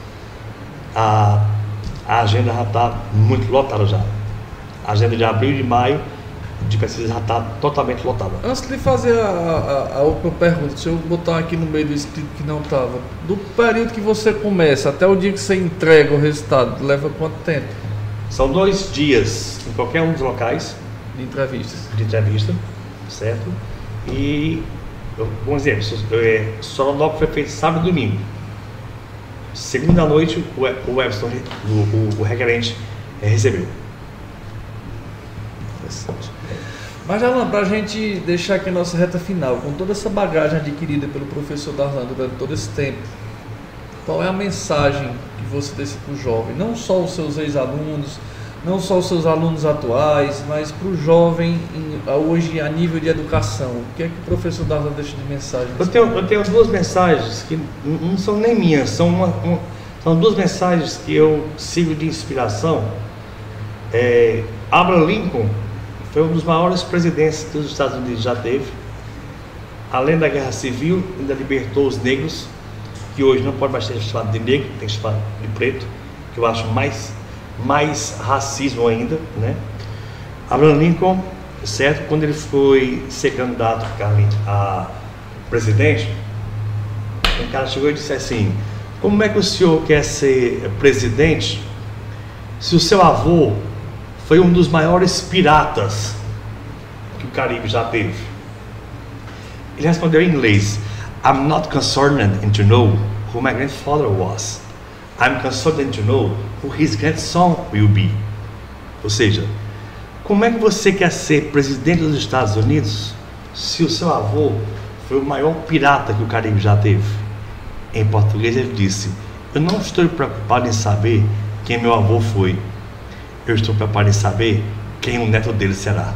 a agenda já está muito lotada já. A agenda de abril e de maio de pesquisa já está totalmente lotada. Antes de fazer a última pergunta, se eu botar aqui no meio do escrito que não estava, do período que você começa até o dia que você entrega o resultado, leva quanto tempo? São 2 dias em qualquer um dos locais de entrevistas. De entrevista, certo? E, vamos dizer, Soronópolis foi feito sábado e domingo. Segunda noite, o Everson, o requerente, recebeu. Mas, Darlan, para a gente deixar aqui a nossa reta final, com toda essa bagagem adquirida pelo professor Darlan durante todo esse tempo, qual é a mensagem que você deixa para o jovem? Não só os seus ex-alunos, não só os seus alunos atuais, mas para o jovem hoje a nível de educação. O que é que o professor Darlan deixa de mensagem? Eu tenho 2 mensagens que não são nem minhas, são 2 mensagens que eu sigo de inspiração. Abraham Lincoln foi um dos maiores presidentes que os Estados Unidos já teve. Além da Guerra Civil, ainda libertou os negros, que hoje não pode mais ser chamado de negro, tem que ser chamado de preto, que eu acho mais racismo ainda, né? Abraham Lincoln, certo? Quando ele foi ser candidato a presidente, um cara chegou e disse assim: como é que o senhor quer ser presidente se o seu avô foi um dos maiores piratas que o Caribe já teve? Ele respondeu em inglês: I'm not concerned in to know who my grandfather was. I'm concerned in to know who his grandson will be. Ou seja, como é que você quer ser presidente dos Estados Unidos se o seu avô foi o maior pirata que o Caribe já teve? Em português ele disse: eu não estou preocupado em saber quem meu avô foi. Eu estou preocupado em saber quem o neto dele será.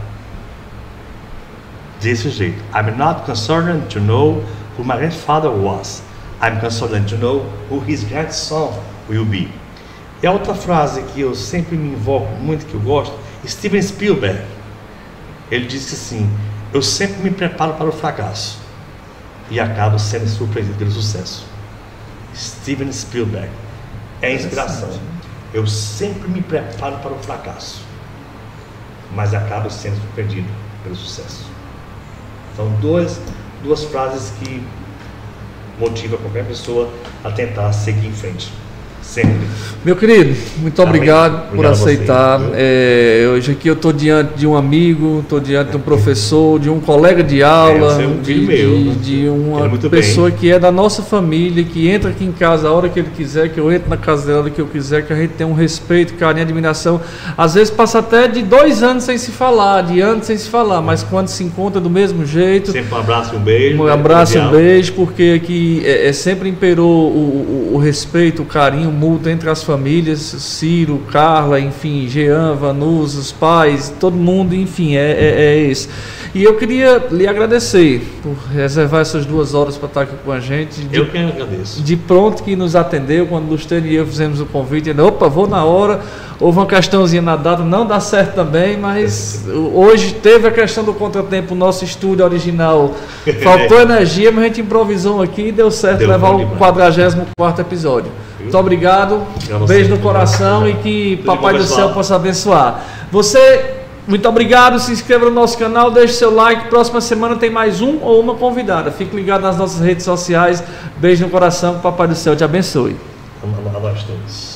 Desse jeito. I'm not concerned to know who my grandfather was. I'm concerned to know who his grandson will be. E a outra frase que eu sempre me invoco muito, que eu gosto, Steven Spielberg. Ele disse assim: eu sempre me preparo para o fracasso e acabo sendo surpreendido pelo sucesso. Steven Spielberg é a inspiração. Eu sempre me preparo para o fracasso, mas acabo sendo surpreendido pelo sucesso. São duas frases que motivam qualquer pessoa a tentar seguir em frente. Sempre. Meu querido, muito obrigado por aceitar. Hoje aqui eu estou diante de um amigo, estou diante de um professor, de um colega de aula, de uma pessoa que é da nossa família, que entra aqui em casa a hora que ele quiser, que eu entro na casa dela a hora que eu quiser, que a gente tem um respeito, carinho, admiração. Às vezes passa até de 2 anos sem se falar, de anos sem se falar, mas quando se encontra do mesmo jeito. Sempre um abraço e um beijo. Um abraço e um beijo, porque aqui sempre imperou o respeito, o carinho mútuo entre as famílias, Ciro, Carla, enfim, Jean, Vanusa, os pais, todo mundo, enfim, é esse. E eu queria lhe agradecer por reservar essas 2 horas para estar aqui com a gente. Eu que agradeço. De pronto que nos atendeu, quando Luciano e eu fizemos o convite, ainda, opa, vou na hora. Houve uma questãozinha na data, não dá certo também, mas hoje teve a questão do contratempo, o nosso estúdio original faltou energia, mas a gente improvisou aqui e deu certo levar o 44º episódio. Muito obrigado, beijo no coração e que Papai do Céu possa abençoar. Você, muito obrigado, se inscreva no nosso canal, deixe seu like, próxima semana tem mais um ou uma convidada. Fique ligado nas nossas redes sociais, beijo no coração, que Papai do Céu te abençoe. A nós todos.